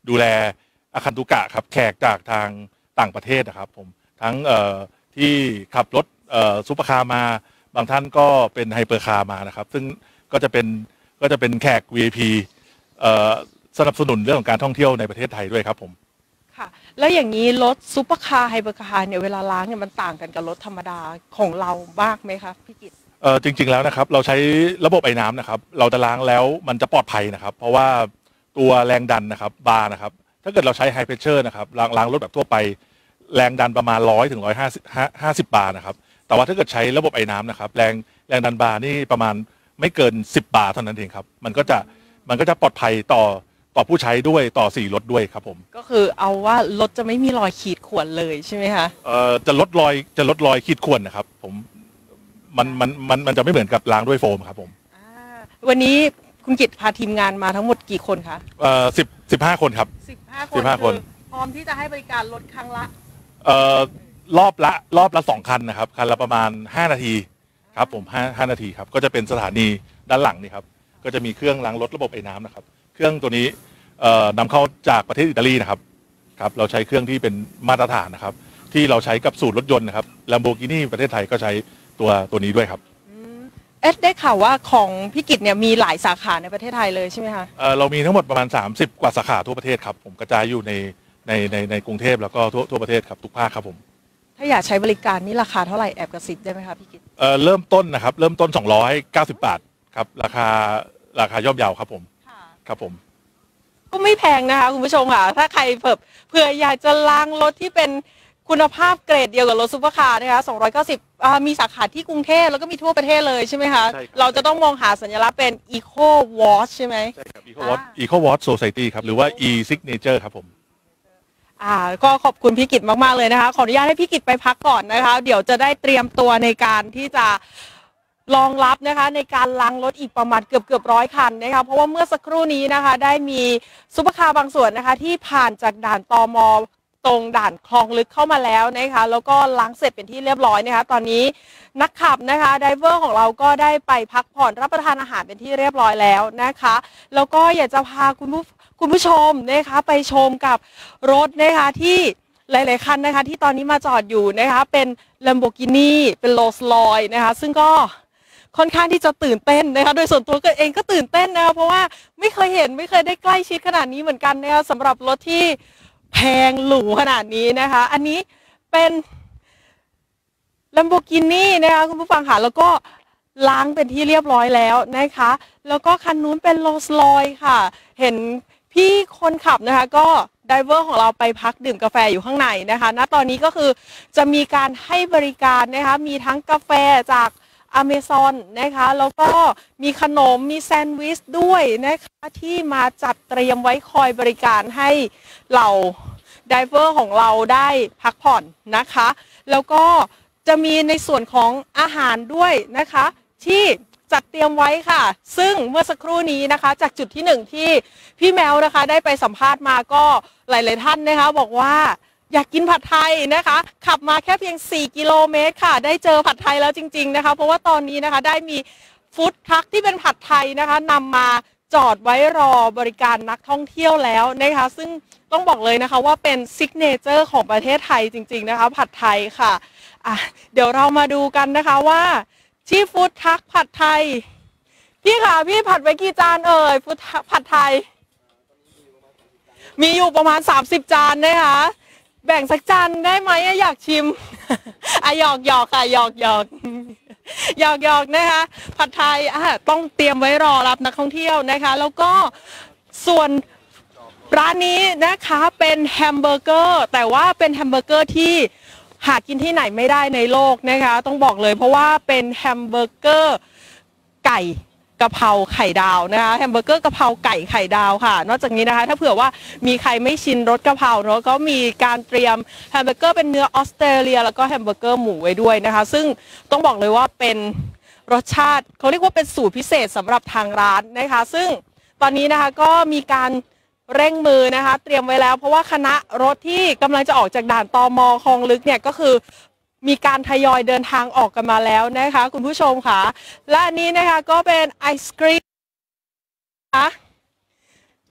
ดูแลอาคันตุกะครับแขกจากทางต่างประเทศนะครับผมทั้งที่ขับรถซุปเปอร์คาร์มาบางท่านก็เป็นไฮเปอร์คาร์มานะครับซึ่งก็จะเป็นแขก VIP สนับสนุนเรื่องของการท่องเที่ยวในประเทศไทยด้วยครับผมค่ะแล้วอย่างนี้รถซุปเปอร์คาร์ไฮเปอร์คาร์เนี่ยเวลาล้างเนี่ยมันต่างกันกับรถธรรมดาของเราบ้างไหมคะพี่กิตจริงๆแล้วนะครับเราใช้ระบบไอ้น้ำนะครับเราจะล้างแล้วมันจะปลอดภัยนะครับเพราะว่าตัวแรงดันนะครับบาร์นะครับถ้าเกิดเราใช้ไฮเพรสเชอร์นะครับล้างรถแบบทั่วไปแรงดันประมาณ100 ถึง 150 บาร์นะครับแต่ว่าถ้าเกิดใช้ระบบไอ้น้ำนะครับแรงดันบาร์นี่ประมาณไม่เกิน10 บาร์เท่านั้นเองครับมันก็จะปลอดภัยต่อผู้ใช้ด้วยต่อ4รถด้วยครับผมก็คือเอาว่ารถจะไม่มีรอยขีดข่วนเลยใช่ไหมคะจะลดรอยขีดข่วนนะครับผมมันจะไม่เหมือนกับล้างด้วยโฟมครับผมวันนี้คุณกิตพาทีมงานมาทั้งหมดกี่คนคะ 15 คนครับ 15 คนพร้อมที่จะให้บริการรถครั้งละรอบละ2 คันนะครับคันละประมาณ5 นาทีครับผม5 นาทีครับก็จะเป็นสถานีด้านหลังนี่ครับก็จะมีเครื่องล้างรถระบบไอ้น้ำนะครับเครื่องตัวนี้นำเข้าจากประเทศอิตาลีนะครับเราใช้เครื่องที่เป็นมาตรฐานนะครับที่เราใช้กับสูตรรถยนต์นะครับ Lamborghini ประเทศไทยก็ใช้ตัวนี้ด้วยครับได้ข่าวว่าของพี่กิตเนี่ยมีหลายสาขาในประเทศไทยเลยใช่ไหมคะเรามีทั้งหมดประมาณ30 กว่าสาขาทั่วประเทศครับผมกระจายอยู่ในกรุงเทพแล้วก็ทั่วประเทศครับทุกภาคครับผมถ้าอยากใช้บริการนี่ราคาเท่าไหร่แอบกระซิบได้ไหมคะพี่กิตเริ่มต้นนะครับเริ่มต้น290 บาทครับราคาย่อมเยาครับผมครับผมก็ไม่แพงนะคะคุณผู้ชมค่ะถ้าใครเผื่ออยากจะล้างรถที่เป็นคุณภาพเกรดเดียวกับรถซุปเปอร์คาร์นะคะ290มีสาขาที่กรุงเทพแล้วก็มีทั่วประเทศเลยใช่ไหมคะเราจะต้องมองหาสัญลักษณ์เป็น Eco Watch ใช่ไหมใช่ครับ Eco Watch Society ครับหรือว่า E Signature ครับผมก็ขอบคุณพี่กิตมากๆเลยนะคะขออนุญาตให้พี่กิตไปพักก่อนนะคะเดี๋ยวจะได้เตรียมตัวในการที่จะรองรับนะคะในการล้างรถอีกประมาณเกือบ100 คันนะคะเพราะว่าเมื่อสักครู่นี้นะคะได้มีซุปเปอร์คาร์บางส่วนนะคะที่ผ่านจากด่านตม.ตรงด่านคลองลึกเข้ามาแล้วนะคะแล้วก็ล้างเสร็จเป็นที่เรียบร้อยนะคะตอนนี้นักขับนะคะไดเวอร์ของเราก็ได้ไปพักผ่อนรับประทานอาหารเป็นที่เรียบร้อยแล้วนะคะแล้วก็อยากจะพาคุณผู้ชมนะคะไปชมกับรถนะคะที่หลายๆคันนะคะที่ตอนนี้มาจอดอยู่นะคะเป็น Lamborghini เป็น Rolls-Royce นะคะซึ่งก็ค่อนข้างที่จะตื่นเต้นนะคะโดยส่วนตัวเองก็ตื่นเต้นนะคะเพราะว่าไม่เคยได้ใกล้ชิดขนาดนี้เหมือนกันนะคะสำหรับรถที่แพงหรูขนาดนี้นะคะอันนี้เป็น Lamborghini นะคะคุณผู้ฟังค่ะแล้วก็ล้างเป็นที่เรียบร้อยแล้วนะคะแล้วก็คันนู้นเป็น Rolls-Royce ค่ะเห็นพี่คนขับนะคะก็ไดเวอร์ของเราไปพักดื่มกาแฟอยู่ข้างในนะคะณตอนนี้ก็คือจะมีการให้บริการนะคะมีทั้งกาแฟจากAmazon นะคะแล้วก็มีขนมมีแซนด์วิชด้วยนะคะที่มาจัดเตรียมไว้คอยบริการให้เหล่าไดเวอร์ของเราได้พักผ่อนนะคะแล้วก็จะมีในส่วนของอาหารด้วยนะคะที่จัดเตรียมไว้ค่ะซึ่งเมื่อสักครู่นี้นะคะจากจุดที่1ที่พี่แมวนะคะได้ไปสัมภาษณ์มาก็หลายๆท่านนะคะบอกว่าอยากกินผัดไทยนะคะขับมาแค่เพียง4 กิโลเมตรค่ะได้เจอผัดไทยแล้วจริงๆนะคะเพราะว่าตอนนี้นะคะได้มีฟู้ดทรัคที่เป็นผัดไทยนะคะนำมาจอดไว้รอบริการนักท่องเที่ยวแล้วนะคะซึ่งต้องบอกเลยนะคะว่าเป็นซิกเนเจอร์ของประเทศไทยจริงๆนะคะผัดไทยค่ะเดี๋ยวเรามาดูกันนะคะว่าที่ฟู้ดทรัคผัดไทยพี่ค่ะพี่ผัดไว้กี่จานเอ่ยฟู้ดทรัคผัดไทยมีอยู่ประมาณ30 จานนะคะแบ่งสักจานได้ไหมอยากชิมหยอกค่ะหยอกนะคะผัดไทยต้องเตรียมไว้รอรับนักท่องเที่ยวนะคะแล้วก็ส่วนร้านนี้นะคะเป็นแฮมเบอร์เกอร์แต่ว่าเป็นแฮมเบอร์เกอร์ที่หากินที่ไหนไม่ได้ในโลกนะคะต้องบอกเลยเพราะว่าเป็นแฮมเบอร์เกอร์ไก่กะเพราไข่ดาวนะคะแฮมเบอร์เกอร์กะเพราไก่ไข่ดาวค่ะนอกจากนี้นะคะถ้าเผื่อว่ามีใครไม่ชินรสกะเพราเนาะก็มีการเตรียมแฮมเบอร์เกอร์เป็นเนื้อออสเตรเลียแล้วก็แฮมเบอร์เกอร์หมูไว้ด้วยนะคะซึ่งต้องบอกเลยว่าเป็นรสชาติเขาเรียกว่าเป็นสูตรพิเศษสำหรับทางร้านนะคะซึ่งตอนนี้นะคะก็มีการเร่งมือนะคะเตรียมไว้แล้วเพราะว่าคณะรถที่กำลังจะออกจากด่านตม.คลองลึกเนี่ยก็คือมีการทยอยเดินทางออกกันมาแล้วนะคะคุณผู้ชมค่ะและอันนี้นะคะก็เป็นไอศกรีม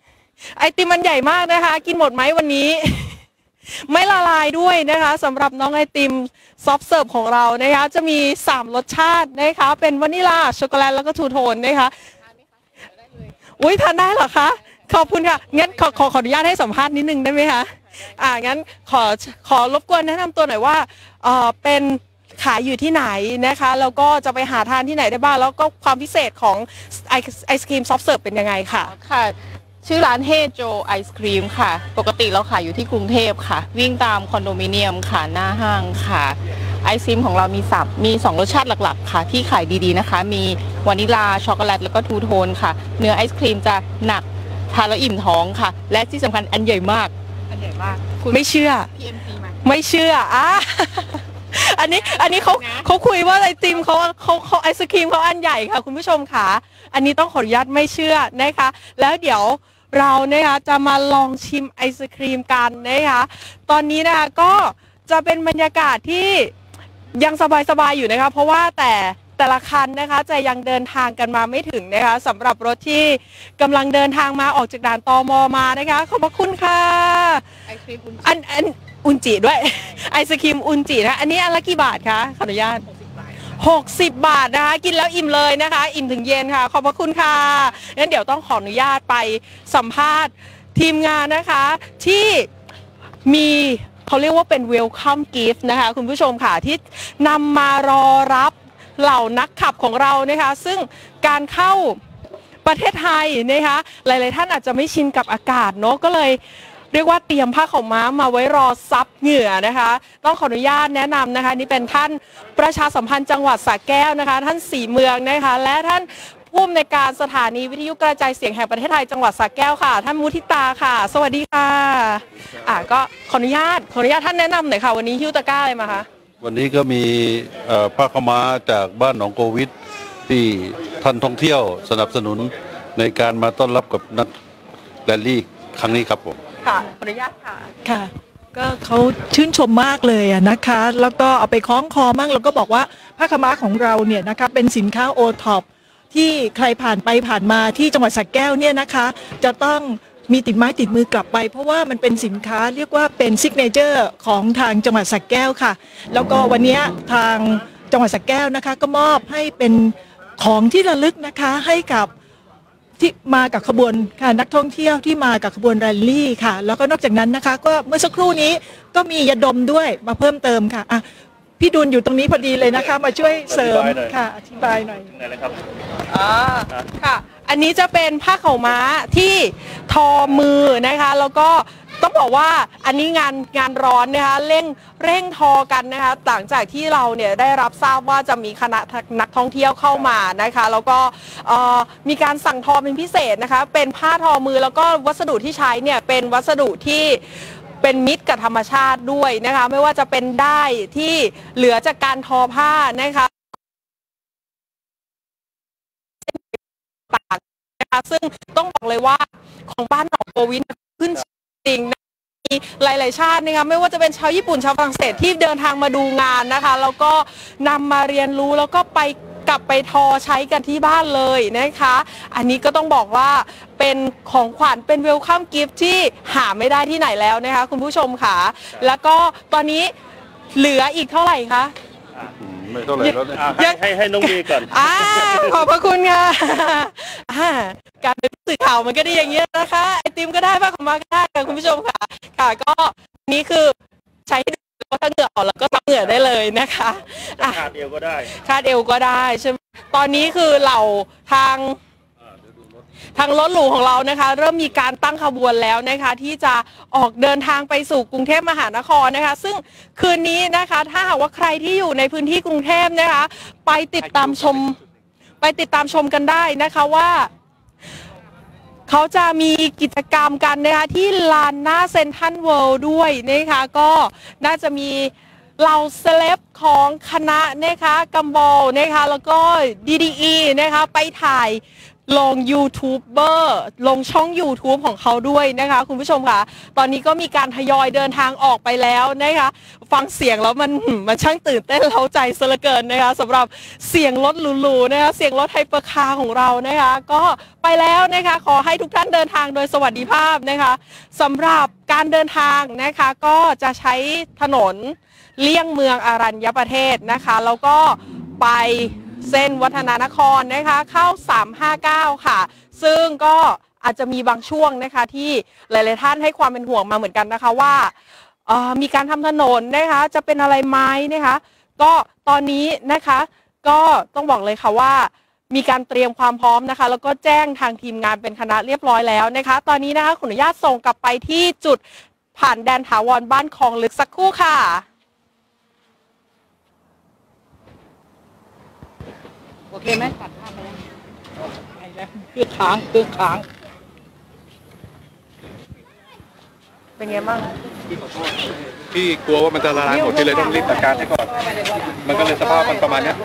ไอติมมันใหญ่มากนะคะกินหมดไหมวันนี้ ไม่ละลายด้วยนะคะสำหรับน้องไอติมซอฟต์เสิร์ฟของเรานะคะจะมี3รสชาตินะคะเป็นวานิลาช็อกโกแลตแล้วก็ทูโทนนะคะอุ้ยทานได้เหรอคะขอบคุณค่ะงั้นขออนุญาตให้สัมภาษณ์นิดนึงได้ไหมคะงั้นขอรบกวนแนะนำตัวหน่อยว่าเป็นขายอยู่ที่ไหนนะคะแล้วก็จะไปหาทานที่ไหนได้บ้างแล้วก็ความพิเศษของไอศครีมซอฟต์เสิร์ฟเป็นยังไงค่ะค่ะชื่อร้านเฮโจไอศครีมค่ะปกติเราขายอยู่ที่กรุงเทพค่ะวิ่งตามคอนโดมิเนียมค่ะหน้าห้างค่ะไอศครีมของเรามี2รสชาติหลักๆค่ะที่ขายดีๆนะคะมีวานิลาช็อกโกแลตแล้วก็ทูโทนค่ะเนื้อไอศครีมจะหนักทานแล้วอิ่มท้องค่ะและที่สำคัญอันใหญ่มากไม่เชื่อ PMC มาไม่เชื่ออันนี้เขาคุยว่าไอติมเขาไอศครีมเขาอันใหญ่ค่ะคุณผู้ชมค่ะอันนี้ต้องขออนุญาตไม่เชื่อนะคะแล้วเดี๋ยวเรานะคะจะมาลองชิมไอศครีมกันนะคะตอนนี้นะคะก็จะเป็นบรรยากาศที่ยังสบายๆอยู่นะคะเพราะว่าแต่ละคันนะคะจะยังเดินทางกันมาไม่ถึงนะคะสำหรับรถที่กำลังเดินทางมาออกจากด่านตม.มานะคะขอบพระคุณค่ะไอศครีมอุนจิด้วยไอศครีมอุนจินะอันนี้อันละกี่บาทคะขออนุญาต60 บาทนะคะกินแล้วอิ่มเลยนะคะอิ่มถึงเย็นค่ะขอบพระคุณค่ะงั้นเดี๋ยวต้องขออนุญาตไปสัมภาษณ์ทีมงานนะคะที่มีเขาเรียกว่าเป็น welcome gift นะคะคุณผู้ชมค่ะที่นำมารอรับเหล่านักขับของเรานะคะซึ่งการเข้าประเทศไทยนะคะหลายๆท่านอาจจะไม่ชินกับอากาศเนาะก็เลยเรียกว่าเตรียมผ้าขาวม้ามาไว้รอซับเหงื่อนะคะต้องขออนุญาตแนะนำนะคะนี่เป็นท่านประชาสัมพันธ์จังหวัดสระแก้วนะคะท่านศรีเมืองนะคะและท่านผู้อำนวยการสถานีวิทยุกระจายเสียงแห่งประเทศไทยจังหวัดสระแก้วค่ะท่านมุทิตาค่ะสวัสดีค่ะก็ขออนุญาตท่านแนะนำหน่อยค่ะวันนี้ฮิวตะก้าอะไรมาคะวันนี้ก็มีผ้าขาวม้าจากบ้านหนองโกวิทที่ท่านท่องเที่ยวสนับสนุนในการมาต้อนรับกับนักแรลลี่ครั้งนี้ครับผมค่ะขออนุญาตค่ะค่ะก็เขาชื่นชมมากเลยนะคะแล้วก็เอาไปคล้องคอมั่งแล้วก็บอกว่าผ้าขาวม้าของเราเนี่ยนะคะเป็นสินค้าโอท็อปที่ใครผ่านไปผ่านมาที่จังหวัดสระแก้วเนี่ยนะคะจะต้องมีติดไม้ติดมือกลับไปเพราะว่ามันเป็นสินค้าเรียกว่าเป็นซิกเนเจอร์ของทางจังหวัดสระแก้วค่ะแล้วก็วันนี้ทางจังหวัดสระแก้วนะคะก็มอบให้เป็นของที่ระลึกนะคะให้กับที่มากับขบวนค่ะนักท่องเที่ยวที่มากับขบวนแรลลี่ค่ะแล้วก็นอกจากนั้นนะคะก็เมื่อสักครู่นี้ก็มียาดมด้วยมาเพิ่มเติมค่ะพี่ดุลอยู่ตรงนี้พอดีเลยนะคะมาช่วยเสริมค่ะอธิบายหน่อยอะไรครับค่ะอันนี้จะเป็นผ้าขาวม้าที่ทอมือนะคะแล้วก็ต้องบอกว่าอันนี้งานร้อนนะคะเร่งทอกันนะคะหลังจากที่เราเนี่ยได้รับทราบว่าจะมีคณะนักท่องเที่ยวเข้ามานะคะแล้วก็มีการสั่งทอเป็นพิเศษนะคะเป็นผ้าทอมือแล้วก็วัสดุที่ใช้เนี่ยเป็นวัสดุที่เป็นมิตรกับธรรมชาติด้วยนะคะไม่ว่าจะเป็นด้ายที่เหลือจากการทอผ้านะคะนะคะซึ่งต้องบอกเลยว่าของบ้านหนองโกวิทขึ้นจริงมีหลายๆชาตินะคะไม่ว่าจะเป็นชาวญี่ปุ่นชาวฝรั่งเศสที่เดินทางมาดูงานนะคะแล้วก็นำมาเรียนรู้แล้วก็กลับไปทอใช้กันที่บ้านเลยนะคะอันนี้ก็ต้องบอกว่าเป็นของขวัญเป็นเวลคัมกิฟต์ที่หาไม่ได้ที่ไหนแล้วนะคะคุณผู้ชมค่ะแล้วก็ตอนนี้เหลืออีกเท่าไหร่คะไม่เท่าไหร่แล้วเนี่ยให้น้องมีก่อนขอบพระคุณค่ะการเป็นสื่อข่าวมันก็ได้อย่างเงี้ยนะคะไอติมก็ได้ผ้าขาวม้าก็ได้ค่ะคุณผู้ชมค่ะก็นี่คือใช้ถ้าเหงื่อออกแล้วก็ซับเหงื่อได้เลยนะคะคาดเอวก็ได้ใช่ไหมตอนนี้คือเหล่าทางรถหรูของเรานะคะเริ่มมีการตั้งขบวนแล้วนะคะที่จะออกเดินทางไปสู่กรุงเทพมหานครนะคะซึ่งคืนนี้นะคะถ้าหากว่าใครที่อยู่ในพื้นที่กรุงเทพนะคะไปติดตามชมกันได้นะคะว่าเขาจะมีกิจกรรมกันนะคะที่ลานหน้าเซ็นทรัลเวิลด์ด้วยนะคะก็น่าจะมีเหล่าเซเลบของคณะนะคะกัมบอลนะคะแล้วก็ DDE นะคะไปถ่ายลงยูทูบเบอร์ลงช่อง YouTube ของเขาด้วยนะคะคุณผู้ชมค่ะตอนนี้ก็มีการทยอยเดินทางออกไปแล้วนะคะฟังเสียงแล้วมันช่างตื่นเต้นเร้าใจซะเหลือเกินนะคะสำหรับเสียงรถหรูๆนะคะเสียงรถไฮเปอร์คาร์ของเรานะคะก็ไปแล้วนะคะขอให้ทุกท่านเดินทางโดยสวัสดิภาพนะคะสำหรับการเดินทางนะคะก็จะใช้ถนนเลี่ยงเมืองอรัญญประเทศนะคะแล้วก็ไปเส้นวัฒนานครนะคะเข้า359ค่ะซึ่งก็อาจจะมีบางช่วงนะคะที่หลายๆท่านให้ความเป็นห่วงมาเหมือนกันนะคะว่ามีการทำถนนนะคะจะเป็นอะไรไหมนะคะก็ตอนนี้นะคะก็ต้องบอกเลยค่ะว่ามีการเตรียมความพร้อมนะคะแล้วก็แจ้งทางทีมงานเป็นคณะเรียบร้อยแล้วนะคะตอนนี้นะคะขออนุญาตส่งกลับไปที่จุดผ่านแดนถาวรบ้านคลองลึกสักครู่ค่ะโอเคไหมตัดภาพไปแล้วไปแล้วเครื่องค้างเป็นไงบ้างพี่กลัวว่ามันจะละลายหมดพี่เลยต้องรีบจัดการให้ก่อนมันก็เลยสภาพมันประมาณนี้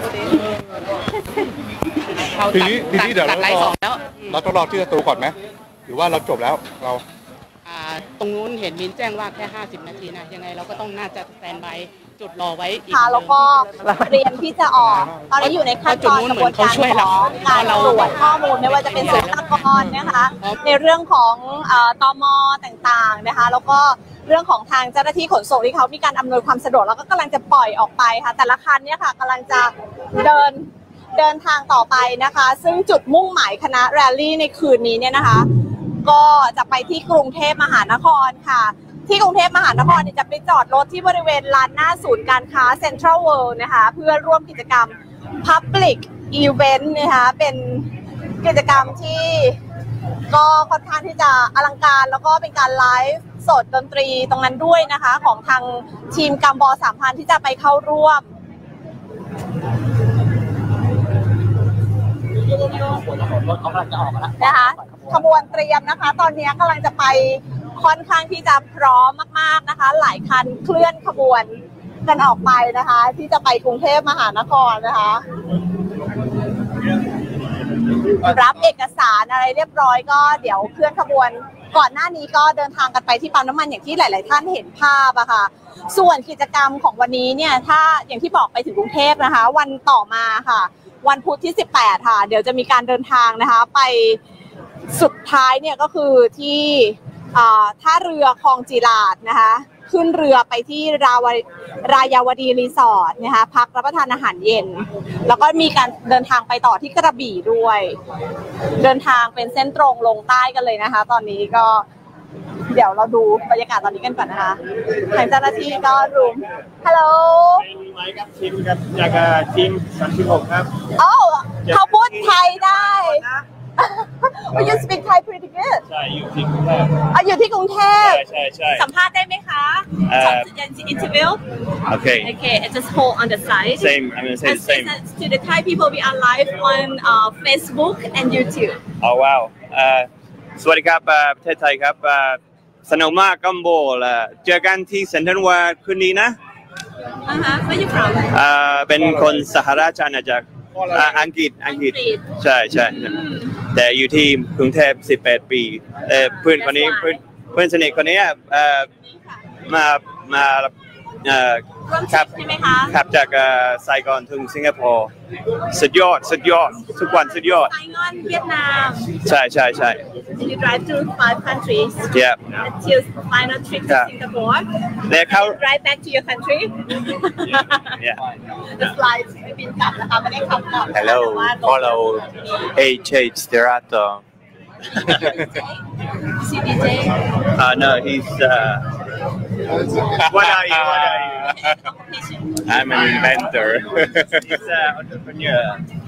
ทีนี้เดี๋ยวเราต้องรอที่ประตูก่อนไหมหรือว่าเราจบแล้วเราตรงนู้นเห็นมินแจ้งว่าแค่50 นาทีนะยังไงเราก็ต้องน่าจะสแตนบายจุดรอไว้อีกค่ะแล้วก็เตรียมที่จะออกตอนนี้อยู่ในขั้นตอนกระบวนการของการตรวจข้อมูลไม่ว่าจะเป็นศุลกากรนะคะในเรื่องของตม.ต่างๆนะคะแล้วก็เรื่องของทางเจ้าหน้าที่ขนส่งที่เขามีการอำนวยความสะดวกแล้วก็กำลังจะปล่อยออกไปค่ะแต่ละคันเนี่ยค่ะกำลังจะเดินทางต่อไปนะคะซึ่งจุดมุ่งหมายคณะแรลลี่ในคืนนี้เนี่ยนะคะก็จะไปที่กรุงเทพมหานครค่ะที่กรุงเทพมหานครจะไปจอดรถที่บริเวณลานหน้าศูนย์การค้าเซ็นทรัลเวิลด์นะคะเพื่อร่วมกิจกรรม Public Event นะคะเป็นกิจกรรมที่ก็ค่อนข้างที่จะอลังการแล้วก็เป็นการไลฟ์สดดนตรีตรงนั้นด้วยนะคะของทางทีมกัมบอ3,000ที่จะไปเข้าร่วมนะคะขบวนเตรียมนะคะตอนนี้กำลังจะไปค่อนข้างที่จะพร้อมมากๆนะคะหลายคันเคลื่อนขบวนกันออกไปนะคะที่จะไปกรุงเทพมหานครนะคะรับเอกสารอะไรเรียบร้อยก็เดี๋ยวเคลื่อนขบวนก่อนหน้านี้ก็เดินทางกันไปที่ปั๊มน้ำมันอย่างที่หลายๆท่านเห็นภาพอะค่ะส่วนกิจกรรมของวันนี้เนี่ยถ้าอย่างที่บอกไปถึงกรุงเทพนะคะวันต่อมาค่ะวันพุธที่18ค่ะเดี๋ยวจะมีการเดินทางนะคะไปสุดท้ายเนี่ยก็คือที่ท่าเรือคลองจีราดนะคะขึ้นเรือไปที่รายาวดีรีสอร์ทนะคะพักรับประทานอาหารเย็นแล้วก็มีการเดินทางไปต่อที่กระบี่ด้วยเดินทางเป็นเส้นตรงลงใต้กันเลยนะคะตอนนี้ก็เดี๋ยวเราดูบรรยากาศตอนนี้กันก่อนนะคะทางเจ้าหน้าที่ก็รุมฮัลโหลทีมครับจากทีม36ครับเขาพูดไทยได้ Oh, you speak Thai pretty good. ใช่อยู่ที่กรุงเทพอยู่ที่กรุงเทพใช่สัมภาษณ์ได้ไหมคะinterview Okay it just hold on the side same I'm gonna say the same to the Thai people we are live on Facebook and YouTube Oh wow สวัสดีครับประเทศไทยครับสนุกมากกัมโบเจอกันที่เซ็นทรัลเวิลด์คืนนี้นะ Where you from เป็นคนสหราชอาณาจักรอังกฤษใช่แต่อยู่ที่กรุงเทพ18 ปีเพื่อนคนนี้เพื่อนสนิทคนนี้มาขับจากไซกอนถึงสิงคโปร์สุดยอดทุกวันสุดยอดไซกอนเวียดนามใช่ You drive through 5 countries until final trip to Singapore drive back to your country the flight ไม่บินกลับนะคะไม่ได้ขับกลับ Hello follow H Sterato CDJ No he's What are you I'm an inventor He's an entrepreneur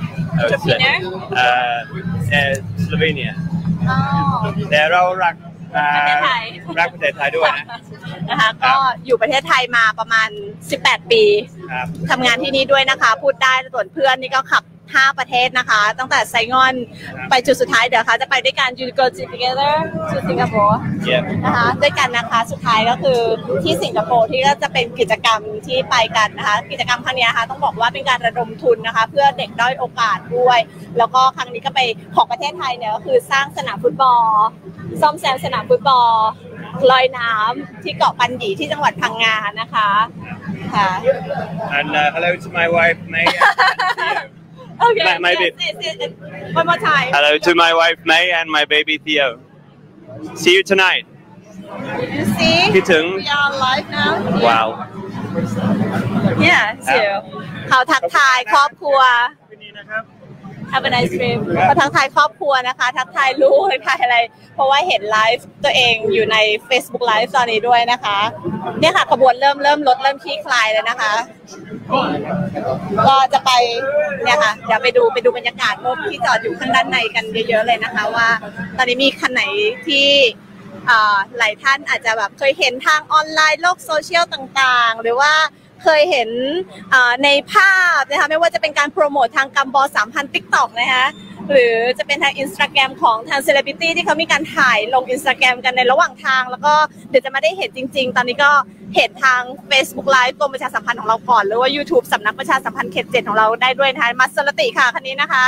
Slovenia แต่เรารักประเทศไทยด้วยนะคะก็อยู่ประเทศไทยมาประมาณ18 ปีทำงานที่นี่ด้วยนะคะพูดได้ส่วนเพื่อนนี่ก็ขับ 5 ประเทศนะคะตั้งแต่ไซงอนไปจุดสุดท้ายเดี๋ยวค่ะจะไปด้วยกัน You go together to Singapore นะคะด้วยกันนะคะสุดท้ายก็คือที่สิงคโปร์ที่ก็จะเป็นกิจกรรมที่ไปกันนะคะกิจกรรมครั้งนี้นะคะต้องบอกว่าเป็นการระดมทุนนะคะเพื่อเด็กด้อยโอกาสด้วยแล้วก็ครั้งนี้ก็ไปของประเทศไทยเนี่ยก็คือสร้างสนามฟุตบอลซ่อมแซมสนามฟุตบอลลอยน้ำที่เกาะปันหยีที่จังหวัดพังงานะคะค่ะ And hello to my wife May. Okay. My yes, yes. One more time. Hello to my wife May and my baby Theo. See you tonight. You see? คิดถึง We are live now. Wow. Yeah, too. เขาทักทายครอบครัว Have a nice trip เขาทักทายครอบครัวนะคะทักทายลูกทักทายอะไรเพราะว่าเห็นไลฟ์ตัวเองอยู่ใน Facebook Live ตอนนี้ด้วยนะคะเนี่ยค่ะขบวนเริ่มรถเริ่มคลี่คลายแล้วนะคะก็จะไปเนี่ยค่ะเดี๋ยวไปดูบรรยากาศรถที่จอดอยู่ข้างด้านในกันเยอะๆเลยนะคะว่าตอนนี้มีคันไหนที่หลายท่านอาจจะแบบเคยเห็นทางออนไลน์โลกโซเชียลต่างๆหรือว่าเคยเห็นในภาพนะคะไม่ว่าจะเป็นการโปรโมททางกัมบอ3,000 TikTok นะคะหรือจะเป็นทาง Instagram ของทางเซเลบริตี้ที่เขามีการถ่ายลง Instagram กันในระหว่างทางแล้วก็เดี๋ยวจะมาได้เห็นจริงๆตอนนี้ก็เห็นทาง Facebook Live กรมประชาสัมพันธ์ของเราก่อนหรือว่า YouTube สำนักประชาสัมพันธ์เขต 7ของเราได้ด้วยนะคะมาสลติค่ะคันนี้นะคะ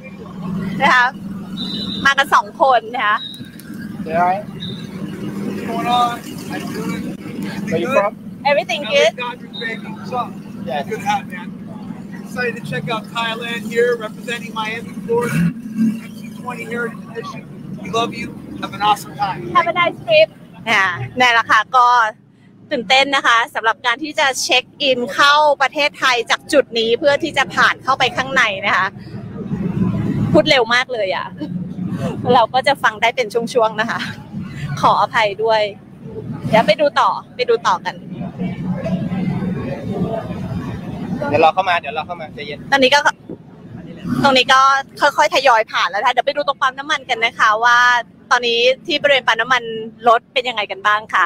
มากัน2 คนนะคะ What's going on? How you doing? Where you from? Everything good? Yeah. Good hat, man. Excited to check out Thailand here, representing Miami, Florida. MC20 Heritage Edition. We love you. Have an awesome time. Have a nice trip. นี่แหละค่ะก็ตื่นเต้นนะคะสำหรับการที่จะเช็คอินเข้าประเทศไทยจากจุดนี้เพื่อที่จะผ่านเข้าไปข้างในนะคะพูดเร็วมากเลยอ่ะเราก็จะฟังได้เป็นช่วงๆนะคะขออภัยด้วยเดี๋ยวไปดูต่อกันเดี๋ยวเราเข้ามาใจเย็นตรงนี้ก็ค่อยๆทยอยผ่านแล้วนะคะเดี๋ยวไปดูตรงปั๊มน้ำมันกันนะคะว่าตอนนี้ที่บริเวณปั๊มน้ำมันรถเป็นยังไงกันบ้างคะ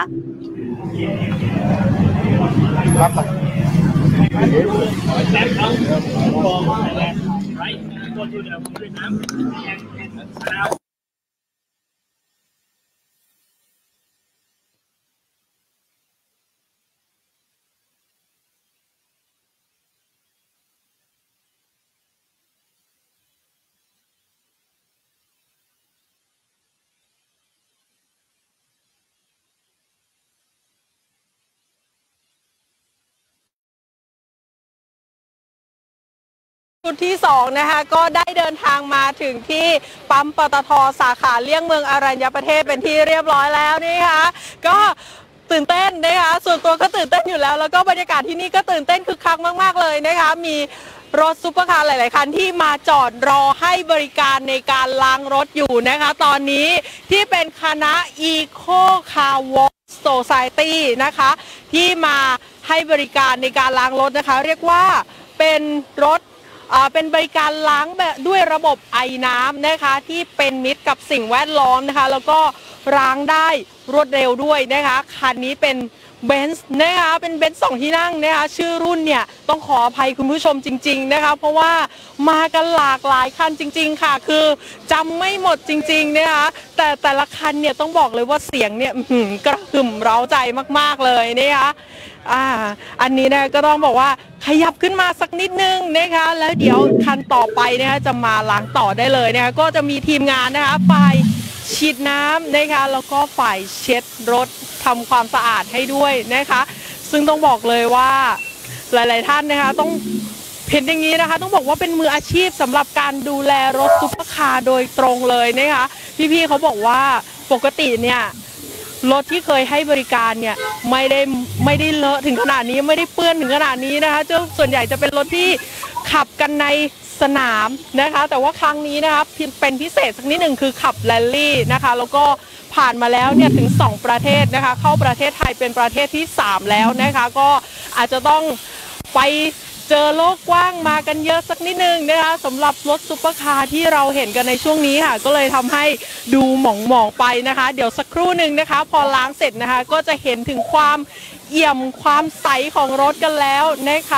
จุดที่2นะคะก็ได้เดินทางมาถึงที่ปั๊มปตท.สาขาเลี่ยงเมืองอรัญญประเทศเป็นที่เรียบร้อยแล้วนี่ค่ะก็ตื่นเต้นนะคะส่วนตัวก็ตื่นเต้นอยู่แล้วก็บรรยากาศที่นี่ก็ตื่นเต้นคึกคักมากๆเลยนะคะมีรถซุปเปอร์คาร์หลายๆคันที่มาจอดรอให้บริการในการล้างรถอยู่นะคะตอนนี้ที่เป็นคณะ Eco Car Wash Society นะคะที่มาให้บริการในการล้างรถนะคะเรียกว่าเป็นรถเป็นบริการล้างแบบด้วยระบบไอน้ำนะคะที่เป็นมิตรกับสิ่งแวดล้อมนะคะแล้วก็ล้างได้รวดเร็วด้วยนะคะคันนี้เป็นเบนซ์นะคะเป็นเบนซ์2 ที่นั่งนะคะชื่อรุ่นเนี่ยต้องขออภัยคุณผู้ชมจริงๆนะคะเพราะว่ามากันหลากหลายคันจริงๆค่ะคือจำไม่หมดจริงๆนะคะแต่ละคันเนี่ยต้องบอกเลยว่าเสียงเนี่ยกระหึ่มเร้าใจมากๆเลยนะคะอันนี้นะก็ต้องบอกว่าขยับขึ้นมาสักนิดนึงนะคะแล้วเดี๋ยวคันต่อไปนะคะจะมาล้างต่อได้เลยนะคะก็จะมีทีมงานนะคะฝ่ายฉีดน้ำนะคะแล้วก็ฝ่ายเช็ดรถทำความสะอาดให้ด้วยนะคะซึ่งต้องบอกเลยว่าหลายๆท่านนะคะต้องเห็นอย่างนี้นะคะต้องบอกว่าเป็นมืออาชีพสำหรับการดูแลรถซุปเปอร์คาร์โดยตรงเลยนะคะพี่ๆเขาบอกว่าปกติเนี่ยรถที่เคยให้บริการเนี่ยไม่ได้เลอะถึงขนาดนี้ไม่ได้เปื้อนถึงขนาดนี้นะคะส่วนใหญ่จะเป็นรถที่ขับกันในสนามนะคะแต่ว่าครั้งนี้นะคะเป็นพิเศษสักนิดหนึ่งคือขับแรลลี่นะคะแล้วก็ผ่านมาแล้วเนี่ยถึง2 ประเทศนะคะเข้าประเทศไทยเป็นประเทศที่3แล้วนะคะก็อาจจะต้องไปเจอโลกกว้างมากันเยอะสักนิดนึงนะคะสำหรับรถซุปเปอร์คาร์ที่เราเห็นกันในช่วงนี้ค่ะก็เลยทำให้ดูหมองๆไปนะคะเดี๋ยวสักครู่หนึ่งนะคะพอล้างเสร็จนะคะก็จะเห็นถึงความเอี่ยมความใสของรถกันแล้วนะคะ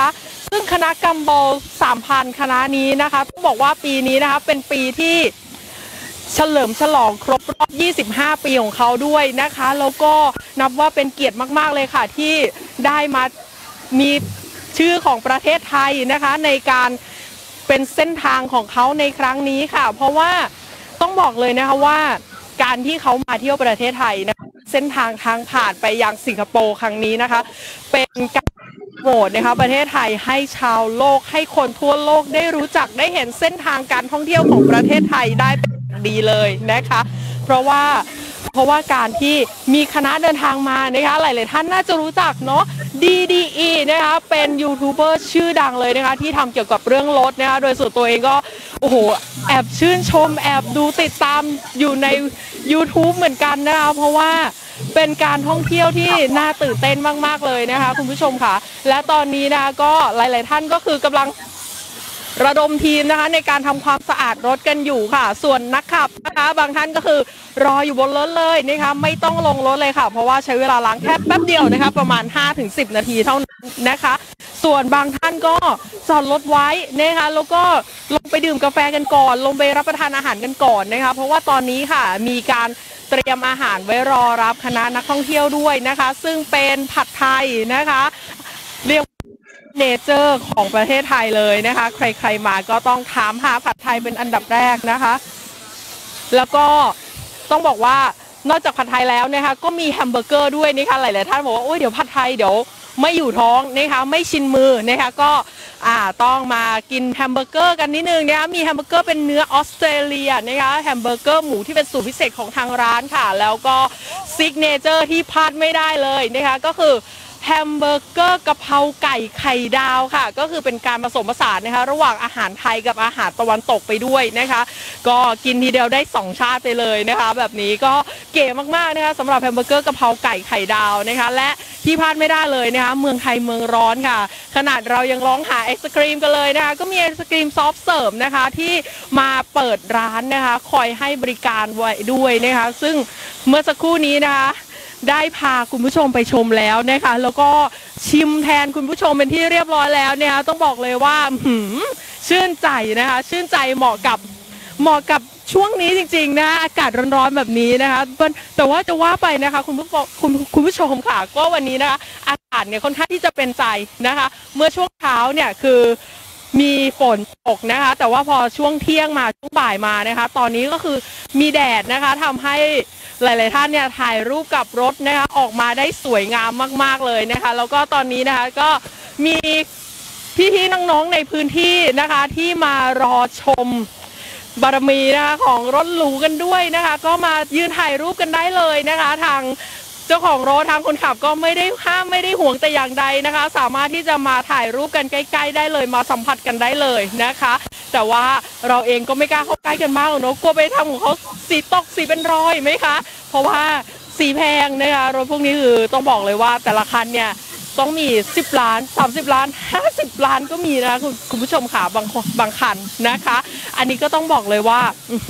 ซึ่งคณะกัมบอล 3,000 คณะนี้นะคะต้องบอกว่าปีนี้นะคะเป็นปีที่เฉลิมฉลองครบรอบ 25 ปีของเขาด้วยนะคะแล้วก็นับว่าเป็นเกียรติมากๆเลยค่ะที่ได้มามีชื่อของประเทศไทยนะคะในการเป็นเส้นทางของเขาในครั้งนี้ค่ะเพราะว่าต้องบอกเลยนะคะว่าการที่เขามาเที่ยวประเทศไทยนะคะเส้นทางทางผ่านไปยังสิงคโปร์ครั้งนี้นะคะเป็นการโหวตนะคะประเทศไทยให้ชาวโลกให้คนทั่วโลกได้รู้จักได้เห็นเส้นทางการท่องเที่ยวของประเทศไทยได้เป็นอย่างดีเลยนะคะเพราะว่าการที่มีคณะเดินทางมานะคะหลายๆท่านน่าจะรู้จักเนาะ DDE นะคะเป็นยูทูบเบอร์ชื่อดังเลยนะคะที่ทำเกี่ยวกับเรื่องรถนะคะโดยส่วนตัวเองก็โอ้โหแอบชื่นชมแอบดูติดตามอยู่ใน YouTube เหมือนกันนะคะเพราะว่าเป็นการท่องเที่ยวที่น่าตื่นเต้นมากๆเลยนะคะคุณผู้ชมค่ะและตอนนี้นะคะก็หลายๆท่านก็คือกำลังระดมทีมนะคะในการทำความสะอาดรถกันอยู่ค่ะส่วนนักขับนะคะบางท่านก็คือรออยู่บนรถเลยนะคะไม่ต้องลงรถเลยค่ะเพราะว่าใช้เวลาล้างแค่แป๊บเดียวนะคะประมาณ 5-10 นาทีเท่านั้นนะคะส่วนบางท่านก็จอดรถไว้นะคะแล้วก็ลงไปดื่มกาแฟกันก่อนลงไปรับประทานอาหารกันก่อนนะคะเพราะว่าตอนนี้ค่ะมีการเตรียมอาหารไว้รอรับคณะนักท่องเที่ยวด้วยนะคะซึ่งเป็นผัดไทยนะคะเรียกเนเจอร์ของประเทศไทยเลยนะคะใครๆมาก็ต้องถามหาผัดไทยเป็นอันดับแรกนะคะแล้วก็ต้องบอกว่านอกจากผัดไทยแล้วนะคะก็มีแฮมเบอร์เกอร์ด้วยนะคะหลายๆท่านบอกว่าโอ้ยเดี๋ยวผัดไทยเดี๋ยวไม่อยู่ท้องนะคะไม่ชินมือนะคะก็ต้องมากินแฮมเบอร์เกอร์กันนิดนึงนะคะมีแฮมเบอร์เกอร์เป็นเนื้อออสเตรเลียนะคะแฮมเบอร์เกอร์หมูที่เป็นสูตรพิเศษของทางร้านค่ะแล้วก็ซิกเนเจอร์ที่พลาดไม่ได้เลยนะคะก็คือแฮมเบอร์เกอร์กะเพราไก่ไข่ดาวค่ะก็คือเป็นการผสมผสานนะคะระหว่างอาหารไทยกับอาหารตะวันตกไปด้วยนะคะก็กินทีเดียวได้2ชาติไปเลยนะคะแบบนี้ก็เก๋มากๆนะคะสำหรับแฮมเบอร์เกอร์กะเพราไก่ไข่ดาวนะคะและที่พลาดไม่ได้เลยนะคะเมืองไทยเมืองร้อนค่ะขนาดเรายังร้องหาไอศกรีมกันเลยนะคะก็มีไอศกรีมซอฟต์เสิร์ฟนะคะที่มาเปิดร้านนะคะคอยให้บริการไว้ด้วยนะคะซึ่งเมื่อสักครู่นี้นะคะได้พาคุณผู้ชมไปชมแล้วนะคะแล้วก็ชิมแทนคุณผู้ชมเป็นที่เรียบร้อยแล้วเนี่ยต้องบอกเลยว่าชื่นใจนะคะชื่นใจเหมาะกับช่วงนี้จริงๆนะอากาศร้อนๆแบบนี้นะคะแต่ว่าจะว่าไปนะคะคุณผู้ชมค่ะก็วันนี้นะคะอากาศเนี่ยค่อนข้างที่จะเป็นใจนะคะเมื่อช่วงเช้าเนี่ยคือมีฝนตกนะคะแต่ว่าพอช่วงเที่ยงมาช่วงบ่ายมานะคะตอนนี้ก็คือมีแดดนะคะทำให้หลายๆท่านเนี่ยถ่ายรูปกับรถนะคะออกมาได้สวยงามมากๆเลยนะคะแล้วก็ตอนนี้นะคะก็มีพี่ๆน้องๆในพื้นที่นะคะที่มารอชมบารมีนะคะของรถหรูกันด้วยนะคะก็มายืนถ่ายรูปกันได้เลยนะคะทางเจ้าของรถทางคนขับก็ไม่ได้ห้ามไม่ได้ห่วงแต่อย่างใดนะคะสามารถที่จะมาถ่ายรูปกันใกล้ๆได้เลยมาสัมผัสกันได้เลยนะคะแต่ว่าเราเองก็ไม่กล้าเข้าใกล้กันมากเนอะกลัวไปทำของเขาสีตกสีเป็นรอยไหมคะเพราะว่าสีแพงนะคะรถพวกนี้คือต้องบอกเลยว่าแต่ละคันเนี่ยต้องมี10 ล้าน30 ล้าน50 ล้านก็มีนะคุณผู้ชมค่ะบางคันนะคะอันนี้ก็ต้องบอกเลยว่า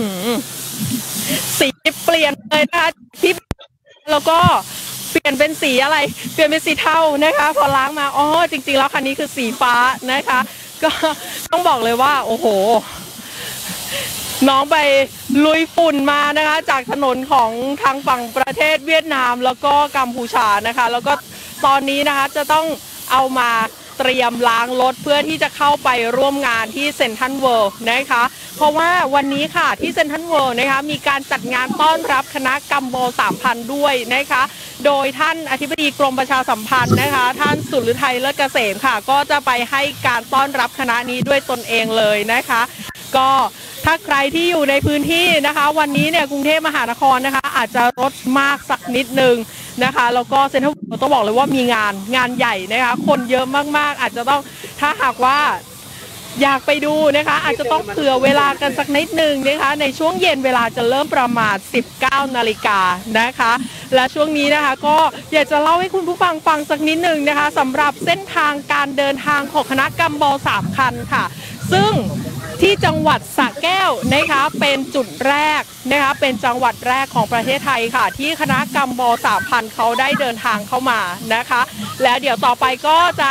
สีเปลี่ยนเลยนะคะที่แล้วก็เปลี่ยนเป็นสีอะไรเปลี่ยนเป็นสีเทานะคะพอล้างมาอ๋อจริงๆแล้วคันนี้คือสีฟ้านะคะก็ต้องบอกเลยว่าโอ้โหน้องไปลุยฝุ่นมานะคะจากถนนของทางฝั่งประเทศเวียดนามแล้วก็กัมพูชานะคะแล้วก็ตอนนี้นะคะจะต้องเอามาเตรียมล้างรถเพื่อที่จะเข้าไปร่วมงานที่เซ็นทรัลเวิลด์นะคะเพราะว่าวันนี้ค่ะที่เซ็นทรัลเวิลด์นะคะมีการจัดงานต้อนรับคณะกัมโบ 3,000 ด้วยนะคะโดยท่านอธิบดีกรมประชาสัมพันธ์นะคะท่านสุฤทัยเลิศเกษมค่ะก็จะไปให้การต้อนรับคณะนี้ด้วยตนเองเลยนะคะก็ถ้าใครที่อยู่ในพื้นที่นะคะวันนี้เนี่ยกรุงเทพมหานครนะคะอาจจะรถมากสักนิดนึงนะคะแล้วก็เซ็นทรัลเวิลด์ต้องบอกเลยว่ามีงานใหญ่นะคะคนเยอะมากๆอาจจะต้องถ้าหากว่าอยากไปดูนะคะอาจจะต้องเผื่อเวลากันสักนิดนึงนะคะในช่วงเย็นเวลาจะเริ่มประมาณ 19 นาฬิกานะคะและช่วงนี้นะคะก็อยากจะเล่าให้คุณผู้ฟังฟังสักนิดนึงนะคะสำหรับเส้นทางการเดินทางของคณะกัมโบ 3 คันค่ะซึ่งที่จังหวัดสระแก้วนะคะเป็นจุดแรกนะคะเป็นจังหวัดแรกของประเทศไทยค่ะที่คณะกัมโบ 3,000 เขาได้เดินทางเข้ามานะคะและเดี๋ยวต่อไปก็จะ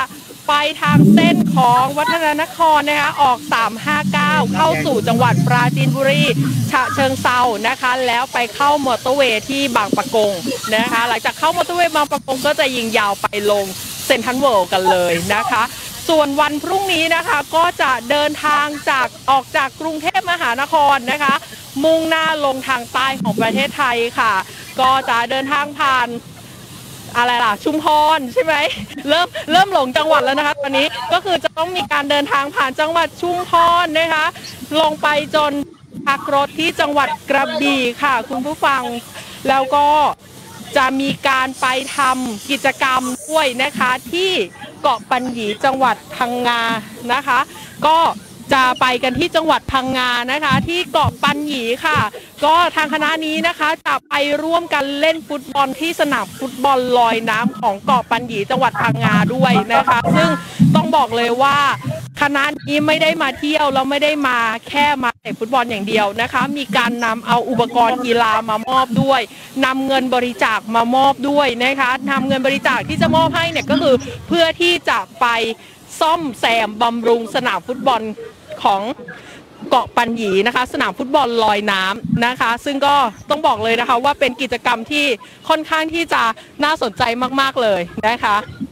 ไปทางเส้นของวัฒนนครนะคะออก 359 เข้าสู่จังหวัดปราจีนบุรีฉะเชิงเทรานะคะแล้วไปเข้ามอเตอร์เวย์ที่บางปะกงนะคะหลังจากเข้ามอเตอร์เวย์บางปะกงก็จะยิงยาวไปลงเซ็นทรัลเวิลด์กันเลยนะคะส่วนวันพรุ่งนี้นะคะก็จะเดินทางออกจากกรุงเทพมหานครนะคะมุ่งหน้าลงทางใต้ของประเทศไทยค่ะก็จะเดินทางผ่านอะไรล่ะชุมพรใช่ไหมเริ่มหลงจังหวัดแล้วนะคะตอนนี้ก็คือจะต้องมีการเดินทางผ่านจังหวัดชุมพรนะคะลงไปจนพักรถที่จังหวัดกระบี่ค่ะคุณผู้ฟังแล้วก็จะมีการไปทำกิจกรรมด้วยนะคะที่เกาะปัญญีจังหวัดพังงานะคะก็จะไปกันที่จังหวัดพังงานะคะที่เกาะปัญญีค่ะก็ทางคณะนี้นะคะจะไปร่วมกันเล่นฟุตบอลที่สนามฟุตบอลลอยน้ำของเกาะปัญญีจังหวัดพังงาด้วยนะคะซึ่งต้องบอกเลยว่าคณะนี้ไม่ได้มาเที่ยวแล้วไม่ได้มาแค่มาเตะฟุตบอลอย่างเดียวนะคะมีการนำเอาอุปกรณ์กีฬามามอบด้วยนำเงินบริจาคมามอบด้วยนะคะนำเงินบริจาคที่จะมอบให้เนี่ยก็คือเพื่อที่จะไปซ่อมแซมบำรุงสนามฟุตบอลของเกาะปัญญีนะคะสนามฟุตบอลลอยน้ำนะคะซึ่งก็ต้องบอกเลยนะคะว่าเป็นกิจกรรมที่ค่อนข้างที่จะน่าสนใจมากๆเลยนะคะ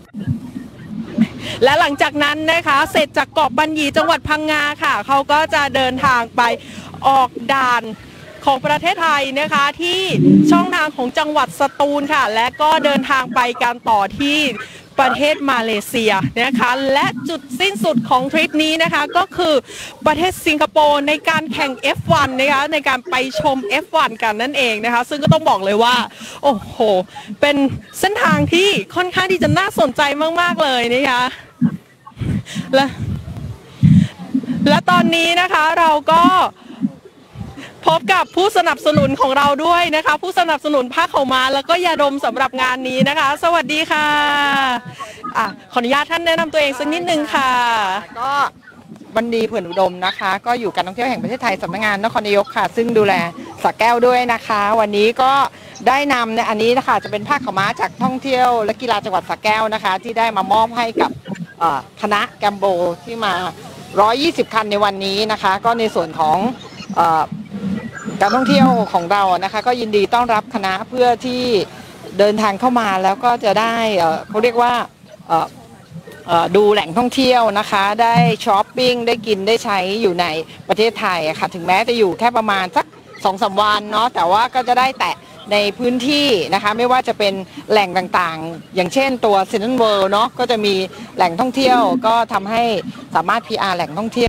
และหลังจากนั้นนะคะเสร็จจากเกาะปัญญีจังหวัดพังงาค่ะเขาก็จะเดินทางไปออกด่านของประเทศไทยนะคะที่ช่องทางของจังหวัดสตูลค่ะและก็เดินทางไปการต่อที่ประเทศมาเลเซียนะคะและจุดสิ้นสุดของทริปนี้นะคะก็คือประเทศสิงคโปร์ในการแข่ง F1 นะคะในการไปชม F1 กันนั่นเองนะคะซึ่งก็ต้องบอกเลยว่าโอ้โหเป็นเส้นทางที่ค่อนข้างที่จะน่าสนใจมากๆเลยนะคะและตอนนี้นะคะเราก็พบกับผู้สนับสนุนของเราด้วยนะคะผู้สนับสนุนผ้าขาวม้าแล้วก็ยาดมสำหรับงานนี้นะคะสวัสดีค่ะขออนุญาตท่านแนะนำตัวเองสักนิดนึงค่ะก็บรรดีเผื่อนอุดมนะคะก็อยู่การท่องเที่ยวแห่งประเทศไทยสำนักงานนครนายกค่ะซึ่งดูแลสระแก้วด้วยนะคะวันนี้ก็ได้นำในอันนี้นะคะจะเป็นผ้าขาวม้าจากท่องเที่ยวและกีฬาจังหวัดสระแก้วนะคะที่ได้มามอบให้กับคณะแกมโบที่มา120คันในวันนี้นะคะก็ในส่วนของการท่องเที่ยวของเรานะคะก็ยินดีต้อนรับคณะเพื่อที่เดินทางเข้ามาแล้วก็จะได้เขาเรียกว่าดูแหล่งท่องเที่ยวนะคะได้ช้อปปิ้งได้กินได้ใช้อยู่ในประเทศไทยค่ะถึงแม้จะอยู่แค่ประมาณสัก 2-3 วันเนาะแต่ว่าก็จะได้แตะในพื้นที่นะคะไม่ว่าจะเป็นแหล่งต่างๆอย่างเช่นตัวเซ็นทรัลเวิลด์เนาะก็จะมีแหล่งท่องเที่ยวก็ทำให้สามารถ PR แหล่งท่องเที่ยว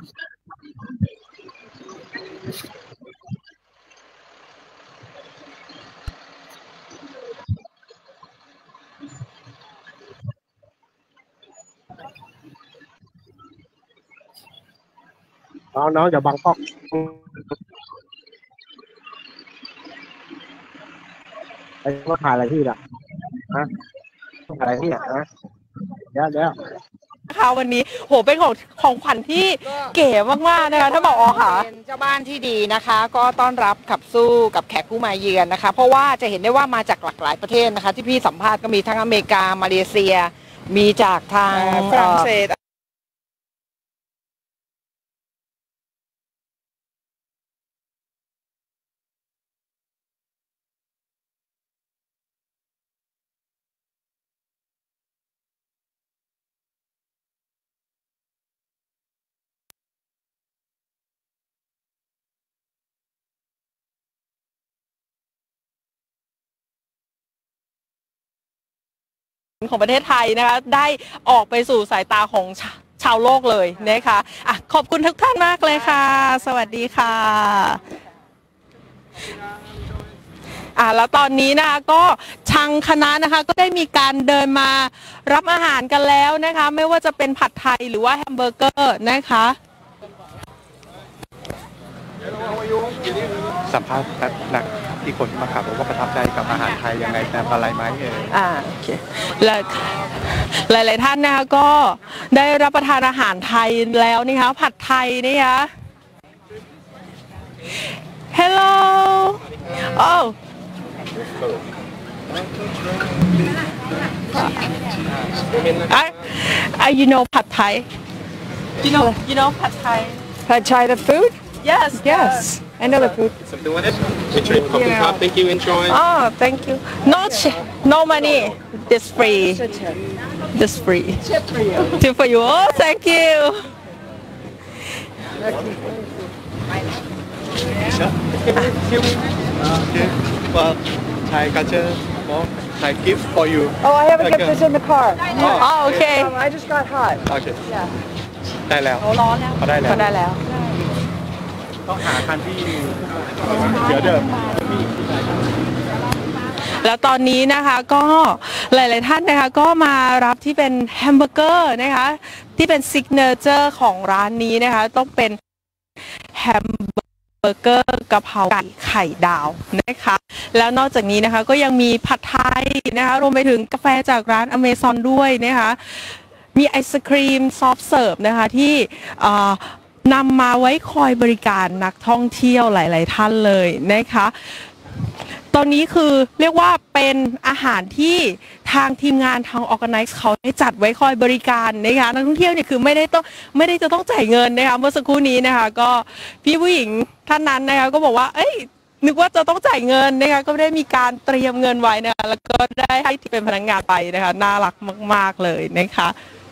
น้องอย่าบังกล้องไอ้มาถ่ายอะไรที่ล่ะฮะถ่ายอะไรที่ฮะเดี๋ยวค่ะวันนี้โหเป็นของขวัญที่เก๋มากๆนะคะถ้าบอกค่ะเป็นเจ้าบ้านที่ดีนะคะก็ต้อนรับขับสู้กับแขกผู้มาเยือนนะคะเพราะว่าจะเห็นได้ว่ามาจากหลากหลายประเทศนะคะที่พี่สัมภาษณ์ก็มีทั้งอเมริกามาเลเซียมีจากทางฝรั่งเศสของประเทศไทยนะคะได้ออกไปสู่สายตาของชาวโลกเลยนะคะขอบคุณทุกท่านมากเลยค่ะสวัสดีค่ะแล้วตอนนี้นะคะก็ทางคณะนะคะก็ได้มีการเดินมารับอาหารกันแล้วนะคะไม่ว่าจะเป็นผัดไทยหรือว่าแฮมเบอร์เกอร์นะคะสัมภาษณ์นักที่คนมาขับว่าประทับใจกับอาหารไทยยังไงแต่อะไรไหมโอเคและหลายๆท่านนะคะก็ได้รับประทานอาหารไทยแล้วนะคะผัดไทยนะคะ Hello oh You know Pad Thai? You know Pad Thai? Pad Thai, the food? Yes. Yes. I know the food. So doing it. Enjoy your coffee cup. Thank you. Enjoy. Oh, thank you. No money. This free. This free. Tip for you. Oh, thank you. Okay. Well, Thai culture, more Thai gift for you. Oh, I haven't kept this in the car. Oh, okay. I just got hot. Okay. Yeah. ได้แล้วร้อนแล้วเขาได้แล้วเขาได้แล้วต้องหาคันที่เดี๋ยวเดิมแล้วตอนนี้นะคะก็หลายๆท่านนะคะก็มารับที่เป็นแฮมเบอร์เกอร์นะคะที่เป็นซิกเนเจอร์ของร้านนี้นะคะต้องเป็นแฮมเบอร์เกอร์กะเพราไก่ไข่ดาวนะคะแล้วนอกจากนี้นะคะก็ยังมีผัดไทยนะคะรวมไปถึงกาแฟจากร้านอเมซอนด้วยนะคะมีไอศครีมซอฟต์เสิร์ฟนะคะที่นำมาไว้คอยบริการนักท่องเที่ยวหลายๆท่านเลยนะคะตอนนี้คือเรียกว่าเป็นอาหารที่ทางทีมงานทาง Organize เขาได้จัดไว้คอยบริการนะคะนักท่องเที่ยวเนี่ยคือไม่ได้จะต้องจ่ายเงินนะคะเมื่อสักครู่นี้นะคะก็พี่ผู้หญิงท่านนั้นนะคะก็บอกว่านึกว่าจะต้องจ่ายเงินนะคะก็ได้มีการเตรียมเงินไว้นะคะแล้วก็ได้ให้ที่เป็นพนักงานไปนะคะน่ารักมากๆเลยนะคะ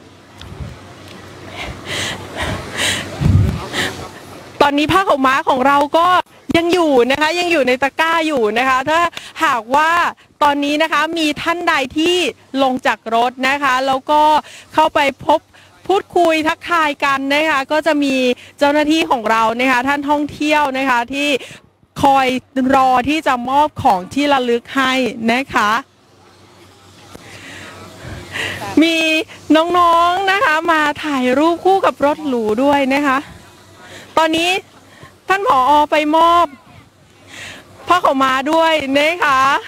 ตอนนี้ผ้าขาวม้าของเราก็ยังอยู่นะคะยังอยู่ในตะกร้าอยู่นะคะถ้าหากว่าตอนนี้นะคะมีท่านใดที่ลงจากรถนะคะแล้วก็เข้าไปพูดคุยทักทายกันนะคะก็จะมีเจ้าหน้าที่ของเรานะคะท่านท่องเที่ยวนะคะที่คอยรอที่จะมอบของที่ระลึกให้นะคะมีน้องๆนะคะมาถ่ายรูปคู่กับรถหรูด้วยนะคะตอนนี้ท่านผอ.ไปมอบผ้าขาวม้าด้วยนะคะ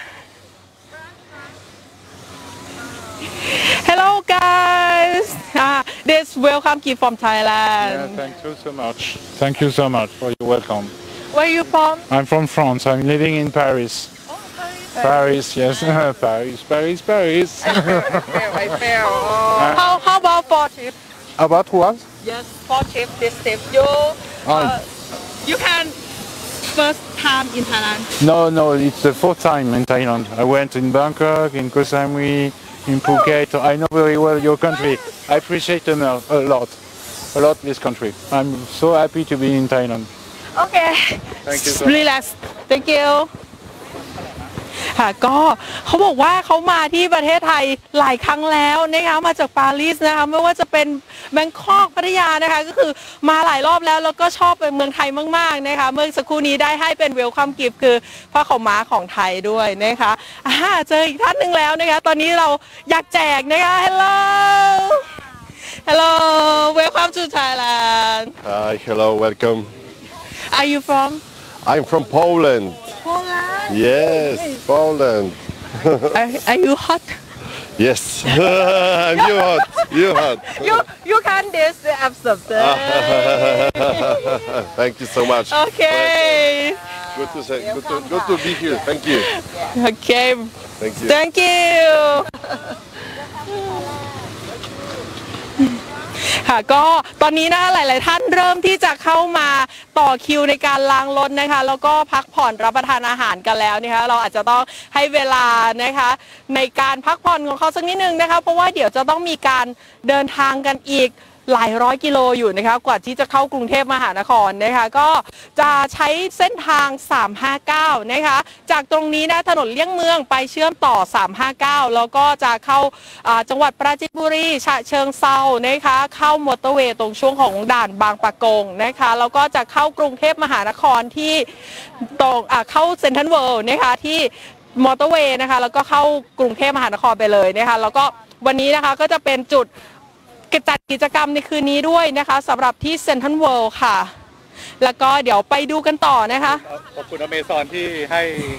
Hello guys, this welcome gift from Thailand. Yeah, thank you so much. Thank you so much for your welcome. Where are you from? I'm from France. I'm living in Paris. Paris, yes. Paris. I feel. How about for trip? About what? Yes, for trip, this trip. You can first time in Thailand? No, it's the fourth time in Thailand. I went in Bangkok, in Koh Samui, in Phuket. I know very well your country. I appreciate a lot this country. I'm so happy to be in Thailand. Okay. Thank you so Relax. Thank you. ค่ะก็เขาบอกว่าเขามาที่ประเทศไทยหลายครั้งแล้วนะคะมาจากปารีสนะคะไม่ว่าจะเป็นแบงคอกพัทยานะคะก็คือมาหลายรอบแล้วก็ชอบไปเมืองไทยมากๆนะคะเมื่อสักครู่นี้ได้ให้เป็นเวลคัมกิฟต์คือผ้าขาวม้าของไทยด้วยนะคะเจออีกท่านหนึ่งแล้วนะคะตอนนี้เราอยากแจกนะคะ Hello welcome to Thailand Hi hello welcome Are you from I'm from Poland Yes, Poland. Are you hot? Yes. You hot. You can this absorb. Thank you so much. Okay. Good to be here. Thank you. Okay. Thank you. Thank you. ค่ะก็ตอนนี้นะคะหลายๆท่านเริ่มที่จะเข้ามาต่อคิวในการล้างรถนะคะแล้วก็พักผ่อนรับประทานอาหารกันแล้วนะคะเราอาจจะต้องให้เวลานะคะในการพักผ่อนของเขาสักนิดนึงนะคะเพราะว่าเดี๋ยวจะต้องมีการเดินทางกันอีกหลายร้อยกิโลอยู่นะคะกว่าที่จะเข้ากรุงเทพมหานครนะคะก็จะใช้เส้นทาง359นะคะจากตรงนี้นะถนนเลี่ยงเมืองไปเชื่อมต่อ359แล้วก็จะเข้าจังหวัดปราจีนบุรีฉะเชิงเทรานะคะเข้ามอเตอร์เวย์ตรงช่วงของด่านบางปะกงนะคะแล้วก็จะเข้ากรุงเทพมหานครที่ตรงเข้าเซ็นทรัลเวิลด์นะคะที่มอเตอร์เวย์นะคะแล้วก็เข้ากรุงเทพมหานครไปเลยนะคะแล้วก็วันนี้นะคะก็จะเป็นจุดจัดกิจกรรมในคืนนี้ด้วยนะคะสำหรับที่เซ็นทรัลเวิลด์ค่ะแล้วก็เดี๋ยวไปดูกันต่อนะคะขอบคุณอเมซอนที่ให้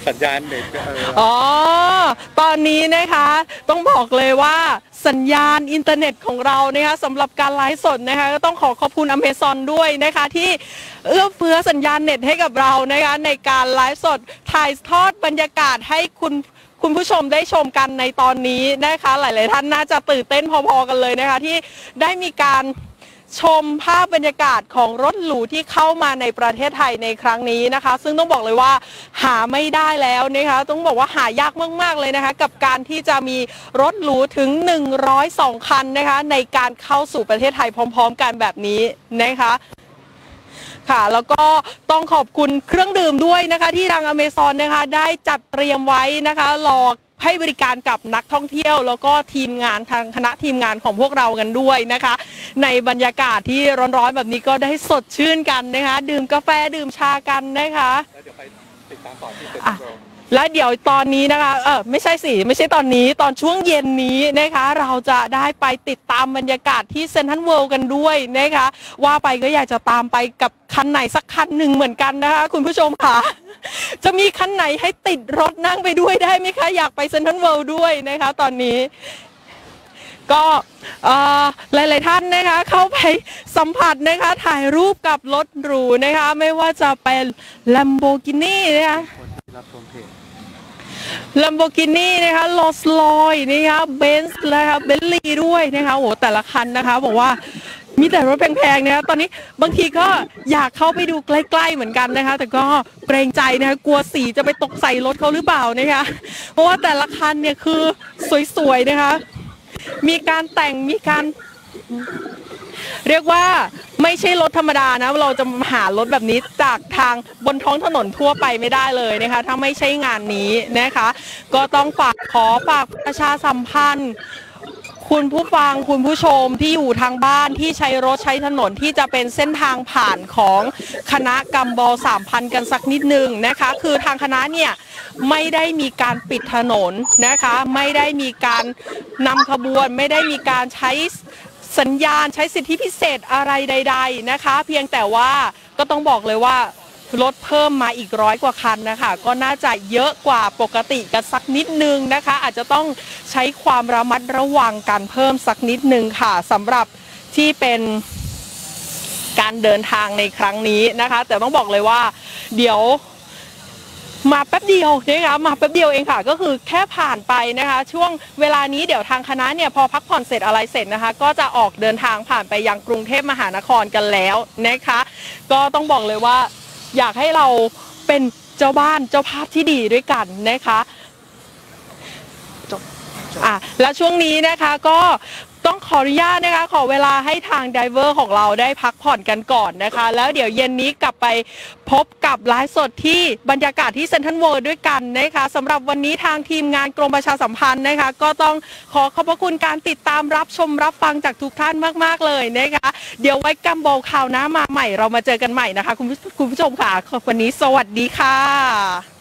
สัญญาณเน็ตอ๋อตอนนี้นะคะต้องบอกเลยว่าสัญญาณอินเทอร์เน็ตของเรานะคะสำหรับการไลฟ์สดนะคะก็ต้องขอบคุณ Amazon ด้วยนะคะที่เอื้อเฟื้อสัญญาณเน็ตให้กับเรานะคะในการไลฟ์สดถ่ายทอดบรรยากาศให้คุณผู้ชมได้ชมกันในตอนนี้นะคะหลายๆท่านน่าจะตื่นเต้นพอๆกันเลยนะคะที่ได้มีการชมภาพบรรยากาศของรถหรูที่เข้ามาในประเทศไทยในครั้งนี้นะคะซึ่งต้องบอกเลยว่าหาไม่ได้แล้วนะคะต้องบอกว่าหายากมากๆเลยนะคะกับการที่จะมีรถหรูถึง102คันนะคะในการเข้าสู่ประเทศไทยพร้อมๆกันแบบนี้นะคะค่ะแล้วก็ต้องขอบคุณเครื่องดื่มด้วยนะคะที่ทาง Amazon นะคะได้จัดเตรียมไว้นะคะรอให้บริการกับนักท่องเที่ยวแล้วก็ทีมงานทางคณะทีมงานของพวกเรากันด้วยนะคะในบรรยากาศที่ร้อนๆแบบนี้ก็ได้สดชื่นกันนะคะดื่มกาแฟดื่มชากันนะคะแล้วเดี๋ยวไปติดตามต่อที่และเดี๋ยวตอนนี้นะคะไม่ใช่ตอนนี้ตอนช่วงเย็นนี้นะคะเราจะได้ไปติดตามบรรยากาศที่เซ็นทรัลเวิลด์กันด้วยนะคะว่าไปก็อยากจะตามไปกับคันไหนสักคันหนึ่งเหมือนกันนะคะคุณผู้ชมค่ะจะมีคันไหนให้ติดรถนั่งไปด้วยได้ไหมคะอยากไปเซ็นทรัลเวิลด์ด้วยนะคะตอนนี้ก็หลายๆท่านนะคะเข้าไปสัมผัสนะคะถ่ายรูปกับรถหรูนะคะไม่ว่าจะเป็น Lamborghini นะคะLamborghini นะคะโรลส์รอยซ์นะคะเบนซ์นะคะเบนลีด้วยนะคะโอ้แต่ละคันนะคะบอกว่ามีแต่รถแพงๆนะคะตอนนี้บางทีก็อยากเข้าไปดูใกล้ๆเหมือนกันนะคะแต่ก็เกรงใจนะคะกลัวสีจะไปตกใส่รถเขาหรือเปล่านะคะเพราะว่าแต่ละคันเนี่ยคือสวยๆนะคะมีการแต่งมีการเรียกว่าไม่ใช่รถธรรมดานะเราจะหารถแบบนี้จากทางบนท้องถนนทั่วไปไม่ได้เลยนะคะถ้าไม่ใช่งานนี้นะคะก็ต้องฝากประชาสัมพันธ์คุณผู้ฟังคุณผู้ชมที่อยู่ทางบ้านที่ใช้รถใช้ถนนที่จะเป็นเส้นทางผ่านของคณะกัมบอล3,000กันสักนิดนึงนะคะคือทางคณะเนี่ยไม่ได้มีการปิดถนนนะคะไม่ได้มีการนำขบวนไม่ได้มีการใช้สัญญาณใช้สิทธิพิเศษอะไรใดๆนะคะเพียงแต่ว่าก็ต้องบอกเลยว่ารถเพิ่มมาอีก100กว่าคันนะคะก็น่าจะเยอะกว่าปกติกันสักนิดนึงนะคะอาจจะต้องใช้ความระมัดระวังกันเพิ่มสักนิดนึงค่ะสำหรับที่เป็นการเดินทางในครั้งนี้นะคะแต่ต้องบอกเลยว่าเดี๋ยวมาแป๊บเดียวนะคะมาแป๊บเดียวเองค่ะก็คือแค่ผ่านไปนะคะช่วงเวลานี้เดี๋ยวทางคณะเนี่ยพอพักผ่อนเสร็จอะไรเสร็จนะคะก็จะออกเดินทางผ่านไปยังกรุงเทพมหานครกันแล้วนะคะก็ต้องบอกเลยว่าอยากให้เราเป็นเจ้าบ้านเจ้าภาพที่ดีด้วยกันนะคะและช่วงนี้นะคะก็ต้องขออนุญาตนะคะขอเวลาให้ทางไดเวอร์ของเราได้พักผ่อนกันก่อนนะคะแล้วเดี๋ยวเย็นนี้กลับไปพบกับไลฟ์สดที่บรรยากาศที่เซ็นทรัลเวิลด์ด้วยกันนะคะสำหรับวันนี้ทางทีมงานกรมประชาสัมพันธ์นะคะก็ต้องขอขอบพระคุณการติดตามรับชมรับฟังจากทุกท่านมากๆเลยนะคะเดี๋ยวไว้กัมบอลข่าวหน้ามาใหม่เรามาเจอกันใหม่นะคะคุณผู้ชมค่ะวันนี้สวัสดีค่ะ